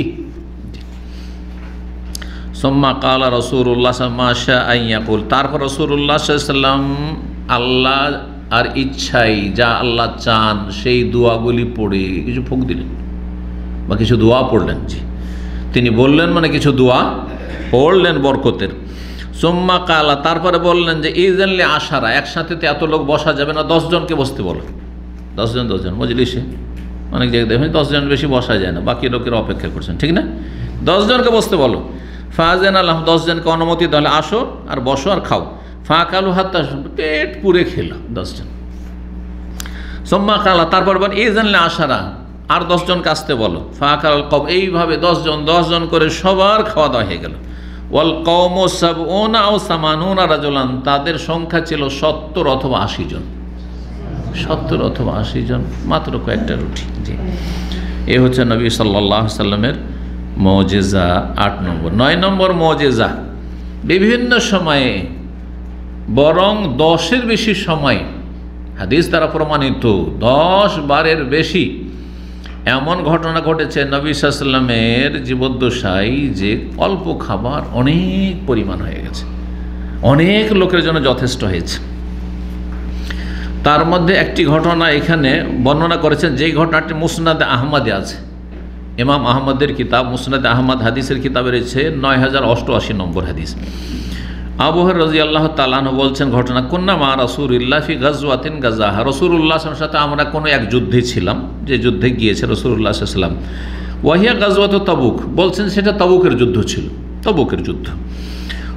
সুম্মা ক্বালা রাসূলুল্লাহ মা শাআ আন ইয়াকুল, তারপর রাসূলুল্লাহ সাল্লাল্লাহু আলাইহি ওয়াসাল্লাম আল্লাহ আর ইচ্ছাই যা আল্লাহ চান সেই দোয়াগুলি পড়ে কিছু ফুঁক দিলেন বা কিছু দোয়া পড়লেন। জি, তিনি বললেন মানে কিছু দোয়া পড়লেন বরকতের। সুম্মা কালা, তারপরে বললেন যে ইজানলি আশারা, একসাথে তো এত লোক বসা যাবে না, দশজনকে বসতে বলো, দশজন দশজন মজলিসে অনেক জায়গায় দেখবেন দশজন বেশি বসা যায় না, বাকি লোকের অপেক্ষা করছেন, ঠিক না, দশজনকে বসতে বলো। ফাজেন আল্লাহ, দশজনকে অনুমতি তাহলে আসো আর বসো আর খাও। ফা কালু হাত্তা, পেট পুরে খেলো দশজন। সুম্মা কালা, তারপর বল ইজানলি আশারা, আর দশজনকে আসতে বলো। ফাকাল কব, এইভাবে দশজন দশজন করে সবার খাওয়া দাওয়া হয়ে গেল। ওয়াল কওমু সাবউনা আও সামানুনা রাজুলান, তাদের সংখ্যা ছিল সত্তর অথবা আশি জন, সত্তর অথবা আশি জন, মাত্র কয়েকটা রুটি। জি, এ হচ্ছে নবী সাল্লাল্লাহু আলাইহি সাল্লামের মুজিজা। আট নম্বর। নয় নম্বর মুজিজা, বিভিন্ন সময়ে বরং দশের বেশি সময়, হাদিস দ্বারা প্রমাণিত দশ বারের বেশি এমন ঘটনা ঘটেছে নবী সাল্লাল্লাহু আলাইহি সাল্লামের জীবদ্দশায় যে অল্প খাবার অনেক পরিমাণ হয়ে গেছে, অনেক লোকের জন্য যথেষ্ট হয়েছে। তার মধ্যে একটি ঘটনা এখানে বর্ণনা করেছেন, যেই ঘটনাটি মুসনাদে আহমদে আছে, ইমাম আহমদের কিতাব মুসনাদে আহমদ হাদিসের কিতাবে রয়েছে নয় হাজার অষ্টআশি নম্বর হাদিস। আবু হুরায়রা রাদিয়াল্লাহু তাআলা আনহু বলছেন ঘটনা, কুন্না মা রাসূলিল্লাহি ফি গাজওয়াতিন গাজাহা, রাসূলুল্লাহ সাল্লাল্লাহু আলাইহি ওয়াসাল্লামের সাথে আমরা কোনো এক যুদ্ধে ছিলাম, যে যুদ্ধে গিয়েছে রাসূলুল্লাহ সাল্লাল্লাহু আলাইহি ওয়াসাল্লাম। ওয়াহিয়া গাজওয়াতু তাবুক, বলছেন সেটা তাবুকের যুদ্ধ ছিল, তাবুকের যুদ্ধ।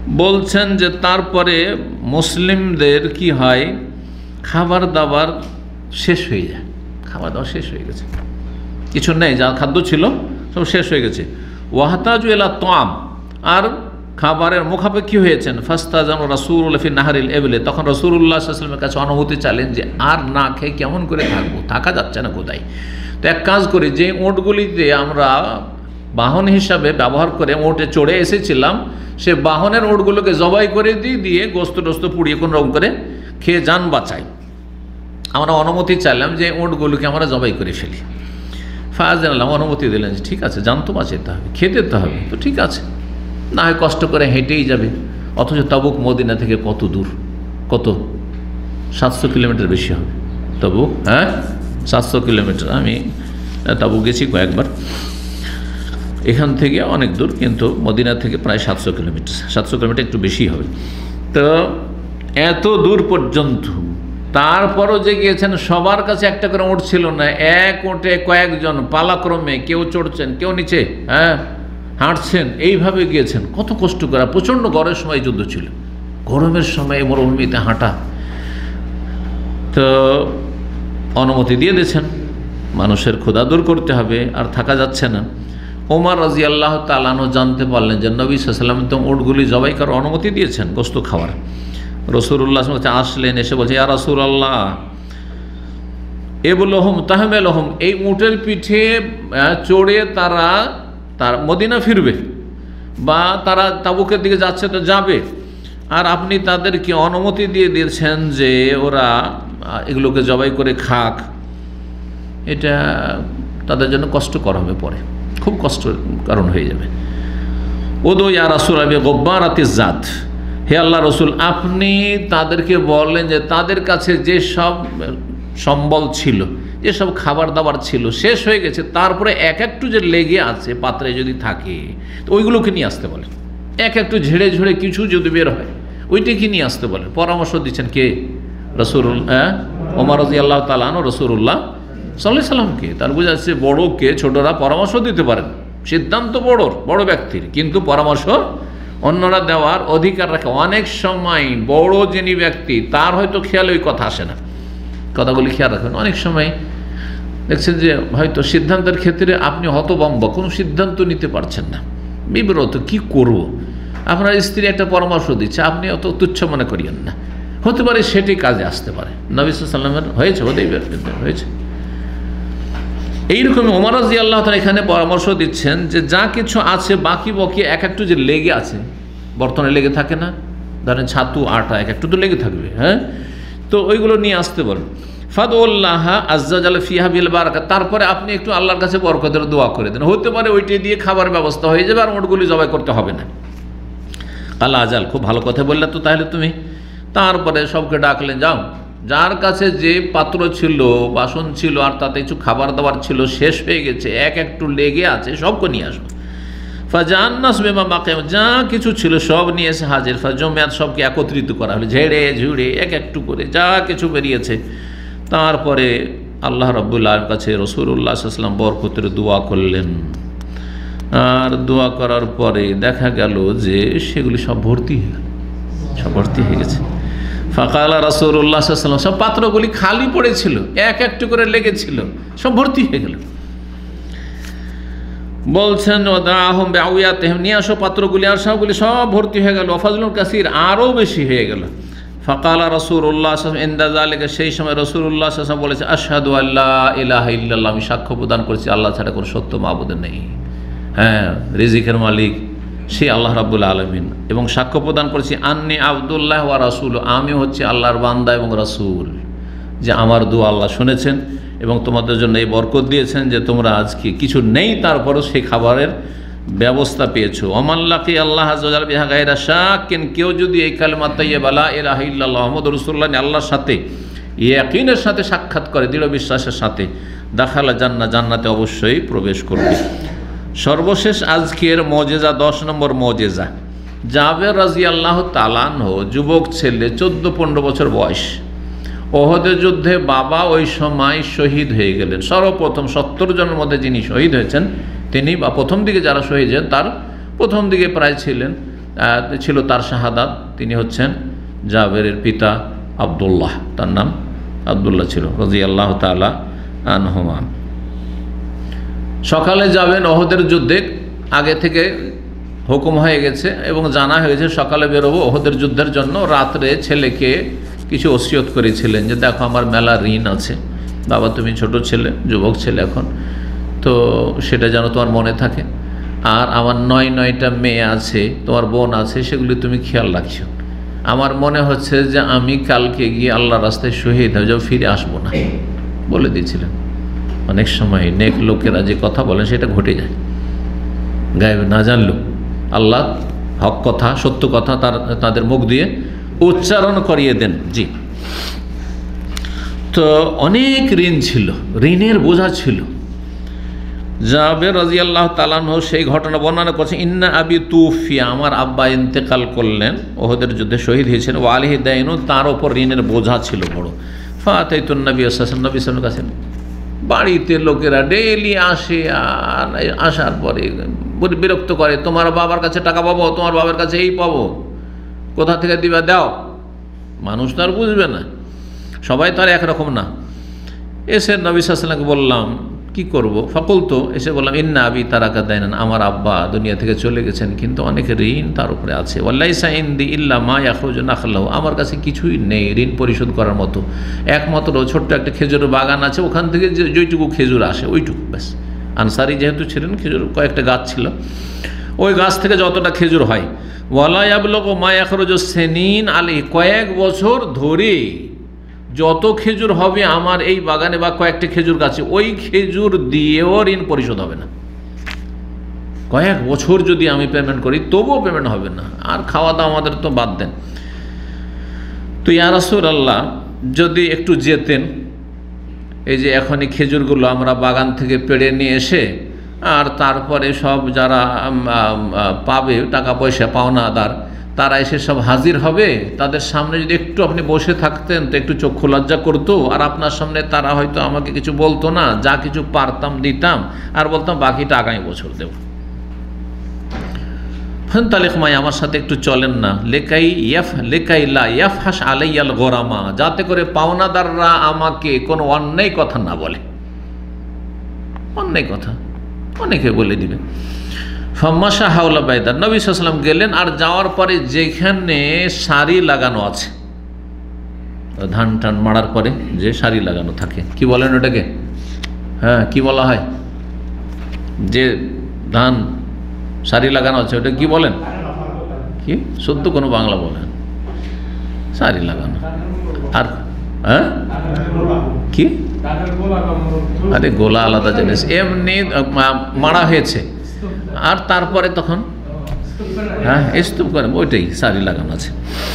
বলছেন যে তারপরে মুসলিমদের কি হয়, খাবার দাবার শেষ হয়ে যায়, খাবার দাবার শেষ হয়ে গেছে, কিছু নেই, যা খাদ্য ছিল সব শেষ হয়ে গেছে। ওয়াহতাজু ইলা তোয়াম, আর খাবারের মুখাপেক্ষি হয়েছেন। ফাস্তাজানু রাসূলুল্লাহ ফি নাহারিল এবলে, তখন রাসূলুল্লাহ সাল্লাল্লাহু আলাইহি ওয়াসাল্লামের কাছে অনুমতি চাইলেন যে আর না খেয়ে কেমন করে থাকবো, থাকা যাচ্ছে না কোথায়। তো এক কাজ করি, যে উটগুলিতে আমরা বাহন হিসাবে ব্যবহার করে উটে চড়ে এসেছিলাম, সে বাহনের উটগুলোকে জবাই করে দিই, দিয়ে গোস্ত টোস্ত পুড়িয়ে কোন রকম করে খেয়ে যান বাঁচাই। আমরা অনুমতি চাইলাম যে উটগুলোকে আমরা জবাই করে ফেলি। ফায়াজান আল্লাহ অনুমতি দিলেন যে ঠিক আছে, জান তো বাঁচাতে হবে, খেতে তো হবে, তো ঠিক আছে, না হয় কষ্ট করে হেঁটেই যাবে। অথচ তাবুক মদিনা থেকে কত দূর, কত সাতশো কিলোমিটার বেশি হবে তাবুক, হ্যাঁ সাতশো কিলোমিটার। আমি তাবুক গেছি কয়েকবার, এখান থেকে অনেক দূর, কিন্তু মদিনা থেকে প্রায় সাতশো কিলোমিটার, সাতশো কিলোমিটার একটু বেশি হবে। তো এত দূর পর্যন্ত, তারপরও যে গিয়েছেন সবার কাছে একটা করে উট ছিল না, এক উটে কয়েকজন পালাক্রমে, কেউ চড়ছেন কেউ নিচে, হ্যাঁ হাঁটছেন, এইভাবে গিয়েছেন। কত কষ্ট করা, প্রচণ্ড গরমের সময় যুদ্ধ ছিল, গরমের সময় মরুভূমিতে হাঁটা। তো অনুমতি দিয়ে দিয়েছেন, মানুষের ক্ষুধা দূর করতে হবে, আর থাকা যাচ্ছে না। ওমর রাদিয়াল্লাহু তাআলা আনহু জানতে পারলেন যে নবী সাল্লাল্লাহু আলাইহি ওয়াসাল্লাম তো উটগুলি জবাই করার অনুমতি দিয়েছেন, গোশত খাওয়ার। রাসূলুল্লাহ সাল্লাল্লাহু আলাইহি ওয়াসাল্লাম আসলেন, এসে বলছে ইয়া রাসূলুল্লাহ এবলহুম তাহমেলহুম, এই উটের পিঠে চড়ে তারা তার মদিনা ফিরবে, বা তারা তাবুকের দিকে যাচ্ছে তো যাবে, আর আপনি তাদেরকে অনুমতি দিয়ে দিয়েছেন যে ওরা এগুলোকে জবাই করে খাক। এটা তাদের জন্য কষ্টকর হবে, পরে খুব কষ্ট কারণ হয়ে যাবে। ওদো ইয়া রাসূল আবি গব্বারাতিজ জাত, হে আল্লাহ রসুল, আপনি তাদেরকে বললেন যে তাদের কাছে যে সব সম্বল ছিল, যেসব খাবার দাবার ছিল শেষ হয়ে গেছে, তারপরে এক একটু যে লেগে আছে পাত্রে যদি থাকে, তো ওইগুলোকে নিয়ে আসতে বলেন। এক একটু ঝেড়ে ঝেড়ে কিছু যদি বের হয়, ওইটাকে নিয়ে আসতে বলেন। পরামর্শ দিচ্ছেন কে? রাসূলুল্লাহ, হ্যাঁ ওমর রাদিয়াল্লাহু তাআলা আনহু রাসূলুল্লাহ সাল্লাল্লাহু আলাইহি ওয়াসাল্লামকে। তার বোঝা যাচ্ছে বড়কে ছোটরা পরামর্শ দিতে পারেন, সিদ্ধান্ত বড়র, বড় ব্যক্তির, কিন্তু পরামর্শ অন্যরা দেওয়ার অধিকার রাখে। অনেক সময় বড় যিনি ব্যক্তি, তার হয়তো খেয়ালে ওই কথা আসে না, কথাগুলি খেয়াল রাখবেন। অনেক সময় দেখছেন যে হয়তো সিদ্ধান্তের ক্ষেত্রে আপনি হতভম্ব, কোনো সিদ্ধান্ত নিতে পারছেন না, বিব্রত, কি করব। আপনার স্ত্রী একটা পরামর্শ দিচ্ছে, আপনি অত তুচ্ছ মনে করিয়েন না, হতে পারে সেটি কাজে আসতে পারে। নবী সাল্লাল্লাহু আলাইহি ওয়াসাল্লামের হয়েছে, হতেই হয়েছে। এইরকম ওমর রাদিয়াল্লাহু তাআলা এখানে পরামর্শ দিচ্ছেন যে যা কিছু আছে বাকি বকি এক একটু যে লেগে আছে, বর্তমানে লেগে থাকে না, ধরেন ছাতু আটা এক একটু তো লেগে থাকবে, হ্যাঁ, তো ওইগুলো নিয়ে আসতে বলেন। ফাদউল্লাহ আযজা জাল্লা ফিহা বিল বারাকা, তারপরে আপনি একটু আল্লাহর কাছে বরকতের দোয়া করে দেন, হতে পারে ওইটি দিয়ে খাবার ব্যবস্থা হয়ে যাবে, আর উটগুলি জবাই করতে হবে না। আল্লাহ আজাল, খুব ভালো কথা বললে তো তাহলে তুমি। তারপরে সবকে ডাকলেন, যাও, যার কাছে যে পাত্র ছিল, বাসন ছিল, আর তাতে কিছু খাবার দাবার ছিল শেষ হয়ে গেছে, এক একটু লেগে আছে, সবকে নিয়ে আসো। ফাজান্নাস বিমা বাকি, যা কিছু ছিল সব নিয়ে এসে হাজির। ফাজমিয়াত, সবকে একত্রিত করা হলো, ঝেড়ে ঝুড়ে এক একটু করে যা কিছু বেরিয়েছে। তারপরে আল্লাহ রাব্বুল আলামিনের কাছে রাসূলুল্লাহ সাল্লাল্লাহু আলাইহি ওয়াসাল্লাম বরকতের দোয়া করলেন, আর দোয়া করার পরে দেখা গেল যে সেগুলি সব ভর্তি হয়ে গেল, সব ভর্তি হয়ে গেছে। ফাকালা রাসূলুল্লাহ সাল্লাল্লাহু আলাইহি ওয়াসাল্লাম, সব পাত্রগুলি খালি পড়েছিল, এক একটু করে লেগেছিল, সব ভর্তি হয়ে গেল। বলছেন ওদাহুম বিআউয়াতিহিম, নিয়ে আসো পাত্রগুলি, আর সবগুলি সব ভর্তি হয়ে গেল। ফাজলুল কাসির, আরও বেশি হয়ে গেল। ফাকালা রাসূলুল্লাহ সাল্লাল্লাহু আলাইহি ওয়াসাল্লাম ইনদা যালিকা, সেই সময় রাসূলুল্লাহ সাল্লাল্লাহু আলাইহি ওয়াসাল্লাম বলেছে, আশহাদু আল্লা ইলাহা ইল্লাল্লাহ, আমি সাক্ষ্য প্রদান করছি আল্লাহ ছাড়া কোনো সত্য মাবুদ নেই, হ্যাঁ রিজিকের মালিক সে আল্লাহ রাব্বুল আলামিন, এবং সাক্ষ্য প্রদান করছি আন্নি আবদুল্লাহ ওয়া রাসূল, আমি হচ্ছে আল্লাহর বান্দা এবং রাসূল, যে আমার দোয়া আল্লাহ শুনেছেন এবং তোমাদের জন্য এই বরকত দিয়েছেন যে তোমরা আজকে কিছু নেই তারপরও সেই খাবারের ব্যবস্থা পেয়েছো। অমাল্লাকি আল্লাহ আযজা ওয়া জাল্লা বিহা গায়রা শাকিন, কেউ যদি এই কালেমা তাইয়্যিবা লা ইলাহা ইল্লাল্লাহ মুহাম্মাদুর রাসূলুল্লাহ আল্লাহর সাথে ইয়াকিনের সাথে সাক্ষাৎ করে, দৃঢ় বিশ্বাসের সাথে, দাখালা জান্নাহ, জান্নাতে অবশ্যই প্রবেশ করবে। সর্বশেষ আজকের মজেজা, দশ নম্বর মজেজা, জাবের রাদিয়াল্লাহু তাআলা আনহু, যুবক ছেলে, চোদ্দ পনেরো বছর বয়স, ওহদের যুদ্ধে বাবা ওই সময় শহীদ হয়ে গেলেন। সর্বপ্রথম সত্তর জনের মধ্যে যিনি শহীদ হয়েছেন তিনি, বা প্রথম দিকে যারা শহীদ হয়েছেন তার প্রথম দিকে প্রায় ছিলেন, ছিল তার শাহাদাত। তিনি হচ্ছেন জাবেরের পিতা আব্দুল্লাহ, তার নাম আব্দুল্লাহ ছিল রাদিয়াল্লাহু তাআলা আনহুমা। সকালে যাবেন ওহদের যুদ্ধে, আগে থেকে হুকুম হয়ে গেছে এবং জানা হয়েছে সকালে বেরোবো ওহদের যুদ্ধের জন্য। রাত্রে ছেলেকে কিছু ওসিয়ত করেছিলেন যে দেখো আমার মেলা ঋণ আছে, বাবা তুমি ছোট ছেলে, যুবক ছেলে এখন, তো সেটা যেন তোমার মনে থাকে। আর আমার নয় নয়টা মেয়ে আছে, তোমার বোন আছে, সেগুলি তুমি খেয়াল রাখিও। আমার মনে হচ্ছে যে আমি কালকে গিয়ে আল্লাহর রাস্তায় শহীদ হয়ে যাও, ফিরে আসবো না বলে দিয়েছিলেন। অনেক সময় নেক লোকেরা যে কথা বলেন সেটা ঘটে যায়, গায়েব না জানলেও আল্লাহ হক কথা, সত্য কথা তার তাদের মুখ দিয়ে উচ্চারণ করিয়ে দেন। জি, তো অনেক ঋণ ছিল, ঋণের বোঝা ছিল। জাবের রাদিয়াল্লাহু তাআলা আনহু সেই ঘটনা বর্ণনা করছেন, ইন্না আবি তুফিয়া, আমার আব্বা ইন্তেকাল করলেন, ওহদের যুদ্ধে শহীদ হয়েছেন, ওয়া আলাইহি দাইনুন, তার ওপর ঋণের বোঝা ছিল বড়। ফাতাইতুন নবী সাল্লাল্লাহু আলাইহি ওয়াসাল্লাম, নবী সাল্লাল্লাহু আলাইহি ওয়াসাল্লামের কাছে বাড়িতে লোকেরা ডেইলি আসে, আর আসার পরে বিরক্ত করে, তোমার বাবার কাছে টাকা পাবো, তোমার বাবার কাছে এই পাবো, কোথা থেকে দিবা দাও। মানুষ তো আর বুঝবে না, সবাই তো আর একরকম না। এসে নবী সাল্লাল্লাহু আলাইহি ওয়াসাল্লামকে বললাম কি করব, ফাকুল তো এসে বললাম ইন্না আবি তারাকা দাইনান, আমার আব্বা দুনিয়া থেকে চলে গেছেন কিন্তু অনেক ঋণ তার উপরে আছে। ওয়ালাইসা ইনদি ইল্লা মা ইয়াখরুজু নাখলাহু, আমার কাছে কিছুই নেই ঋণ পরিশোধ করার মতো, একমাত্র ছোট্ট একটা খেজুরের বাগান আছে, ওখান থেকে যে যেইটুকু খেজুর আসে ওইটুকু ব্যাস। আনসারি যেহেতু ছিলেন, খেজুর কয়েকটা গাছ ছিল, ওই গাছ থেকে যতটা খেজুর হয়। ওয়ালা ইয়াবলুগু মা ইয়াখরুজু সিনিন আলাইহি, কয়েক বছর ধরে যত খেজুর হবে আমার এই বাগানে বা কয়েকটি খেজুর গাছে, ওই খেজুর দিয়েও ঋণ পরিশোধ হবে না। কয়েক বছর যদি আমি পেমেন্ট করি তবুও পেমেন্ট হবে না, আর খাওয়া দাওয়া আমাদের তো বাদ দেন। তো ইয়া রাসূলুল্লাহ, যদি একটু যেতেন, এই যে এখনই খেজুরগুলো আমরা বাগান থেকে পেড়ে নিয়ে এসে, আর তারপরে সব যারা পাবে টাকা পয়সা পাওনাদার, তারা এসে সব হাজির হবে, তাদের সামনে যদি একটু আপনি বসে থাকতেন তো একটু চক্ষু লজ্জা করতো, আর আপনার সামনে তারা হয়তো আমাকে কিছু বলতো না, যা কিছু পারতাম দিতাম, আর বলতাম বাকিটা আগামী বছর দেব। ফান্তালিক মাই, আমার সাথে একটু চলেন না, লেকাই ইয়াফ লেকাই লা ইয়াফহাস আলাইয়াল গোরামা, যাতে করে পাওনাদাররা আমাকে কোনো অন্যায় কথা না বলে। অন্যায় কথা অনেকে বলে দিবে। ফাম্মাশা হাওলা বাইদার, নবী সাল্লাল্লাহু আলাইহি ওয়াসাল্লাম গেলেন, আর যাওয়ার পরে যেখানে সারি লাগানো আছে, ধান টান মারার পরে যে সারি লাগানো থাকে, কি বলেন ওটাকে? হ্যাঁ, কি বলা হয়? যে ধান সারি লাগানো আছে ওটা কি বলেন? কি শুদ্ধ কোনো বাংলা বলেন? সারি লাগানো। আর হ্যাঁ কি, আরে গোলা আলাদা জিনিস, এমনি মারা হয়েছে আর তারপরে তখন হ্যাঁ স্তূপ করে, ওইটাই সারি লাগানো আছে।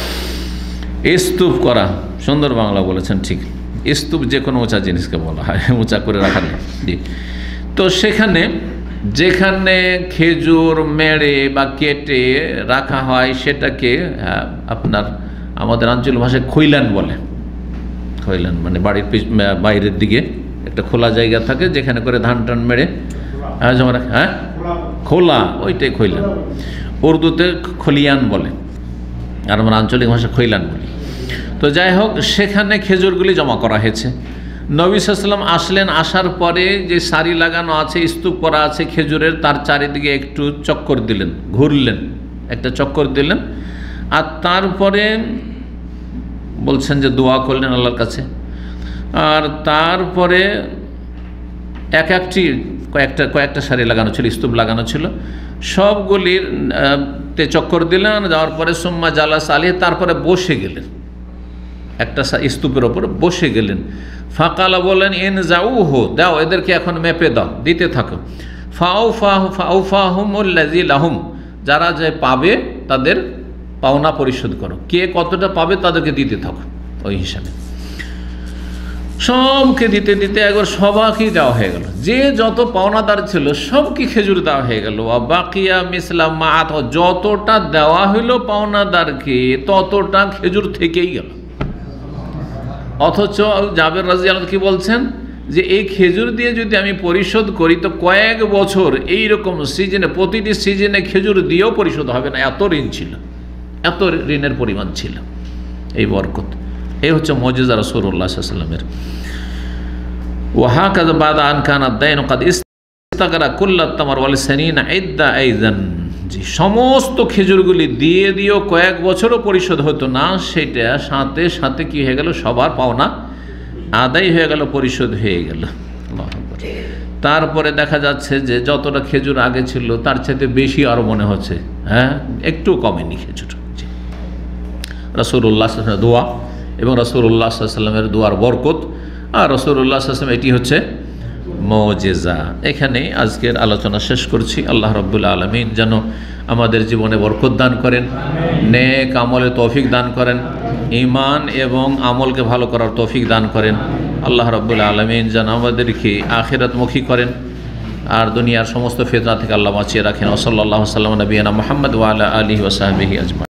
স্তূপ করা, সুন্দর বাংলা বলেছেন, ঠিক। স্তূপ যে কোনো উঁচা জিনিসকে বলা হয়, উঁচা করে রাখা নেই। জি, তো সেখানে যেখানে খেজুর মেড়ে বা কেটে রাখা হয় সেটাকে আপনার আমাদের আঞ্চলিক ভাষায় খৈলান বলে। খৈলান মানে বাড়ির বাইরের দিকে একটা খোলা জায়গা থাকে, যেখানে করে ধান টান মেড়ে হ্যাঁ খোলা, ওইটাই খৈলান। উর্দুতে খলিয়ান বলে, আর আমরা আঞ্চলিক ভাষা খৈলান বলি। তো যাই হোক, সেখানে খেজুরগুলি জমা করা হয়েছে। নবী সাল্লাল্লাহু আলাইহি ওয়াসাল্লাম আসলেন, আসার পরে যে সারি লাগানো আছে, স্তূপ করা আছে খেজুরের, তার চারিদিকে একটু চক্কর দিলেন, ঘুরলেন, একটা চক্কর দিলেন, আর তারপরে বলছেন যে দোয়া করলেন আল্লাহর কাছে। আর তারপরে এক একটি কয়েকটা কয়েকটা সারি লাগানো ছিল, স্তূপ লাগানো ছিল, সবগুলির তে চক্কর দিলেন। যাওয়ার পরে সুম্মা জালাস আলী, তারপরে বসে গেলেন, একটা স্তূপের ওপর বসে গেলেন। ফাকালা বলেন, এন যাউ হো, দাও এদেরকে এখন মেপে দাও, দিতে থাকো। ফাউ ফাহু ফাউ ফাহুমুল্লাযী লাহুম, যারা যে পাবে তাদের পাওনা পরিশোধ করো, কে কতটা পাবে তাদেরকে দিতে থাকো ওই হিসাবে। সবকে দিতে দিতে একবার সবাইকে দেওয়া হয়ে গেল, যে যত পাওনাদার ছিল সবকে খেজুর দেওয়া হয়ে গেল। বাকিয়া মিসলাম মাআত, যতটা দেওয়া হইল পাওনাদারকে ততটা খেজুর থেকেই গেল। অথচ জাবের রাদিয়াল্লাহু আনহু কি বলছেন যে এই খেজুর দিয়ে যদি আমি পরিশোধ করি তো কয়েক বছর এই রকম সিজনে, প্রতিটি সিজনে খেজুর দিয়েও পরিশোধ হবে না, এত ঋণ ছিল, এত ঋণের পরিমাণ ছিল। এই বরকত, এই হচ্ছে মুজিজা রাসূলুল্লাহ সাল্লাল্লাহু আলাইহি ওয়াসাল্লামের। ওয়া হাকাযা বাদা আন কানা দাইন ক্বাদ ইস্তাগরা কুল্লাত তামার ওয়াল সানিনা ইদ্দা আইযান, যে সমস্ত খেজুরগুলি দিয়ে দিয়েও কয়েক বছরও পরিশোধ হতো না, সেটা সাথে সাথে কি হয়ে গেল, সবার পাওনা আদায় হয়ে গেল, পরিশোধ হয়ে গেল। আল্লাহু আকবার। তারপরে দেখা যাচ্ছে যে যতটা খেজুর আগে ছিল তার চাইতে বেশি আরও মনে হচ্ছে, হ্যাঁ একটু কমেনি খেজুর। রাসূলুল্লাহ সাল্লাল্লাহু আলাইহি ওয়াসাল্লামের দোয়া এবং রাসূলুল্লাহ সাল্লাল্লাহু আলাইহি ওয়াসাল্লামের দোয়ার বরকত, আর রাসূলুল্লাহ সাল্লাল্লাহু আলাইহি ওয়াসাল্লাম, এটি হচ্ছে মুজিজা। এখানেই আজকের আলোচনা শেষ করছি। আল্লাহ রাব্বুল আলামিন যেন আমাদের জীবনে বরকত দান করেন, নেক আমলে তৌফিক দান করেন, ঈমান এবং আমলকে ভালো করার তৌফিক দান করেন। আল্লাহ রাব্বুল আলামিন যেন আমাদেরকে আখিরাতমুখী করেন, আর দুনিয়ার সমস্ত ফিতনা থেকে আল্লাহ বাঁচিয়ে রাখেন। ওয়া সাল্লাল্লাহু আলা নবিয়িনা মুহাম্মদ ওয়া আলা আলিহি ওয়া সাহবিহি আজমাইন।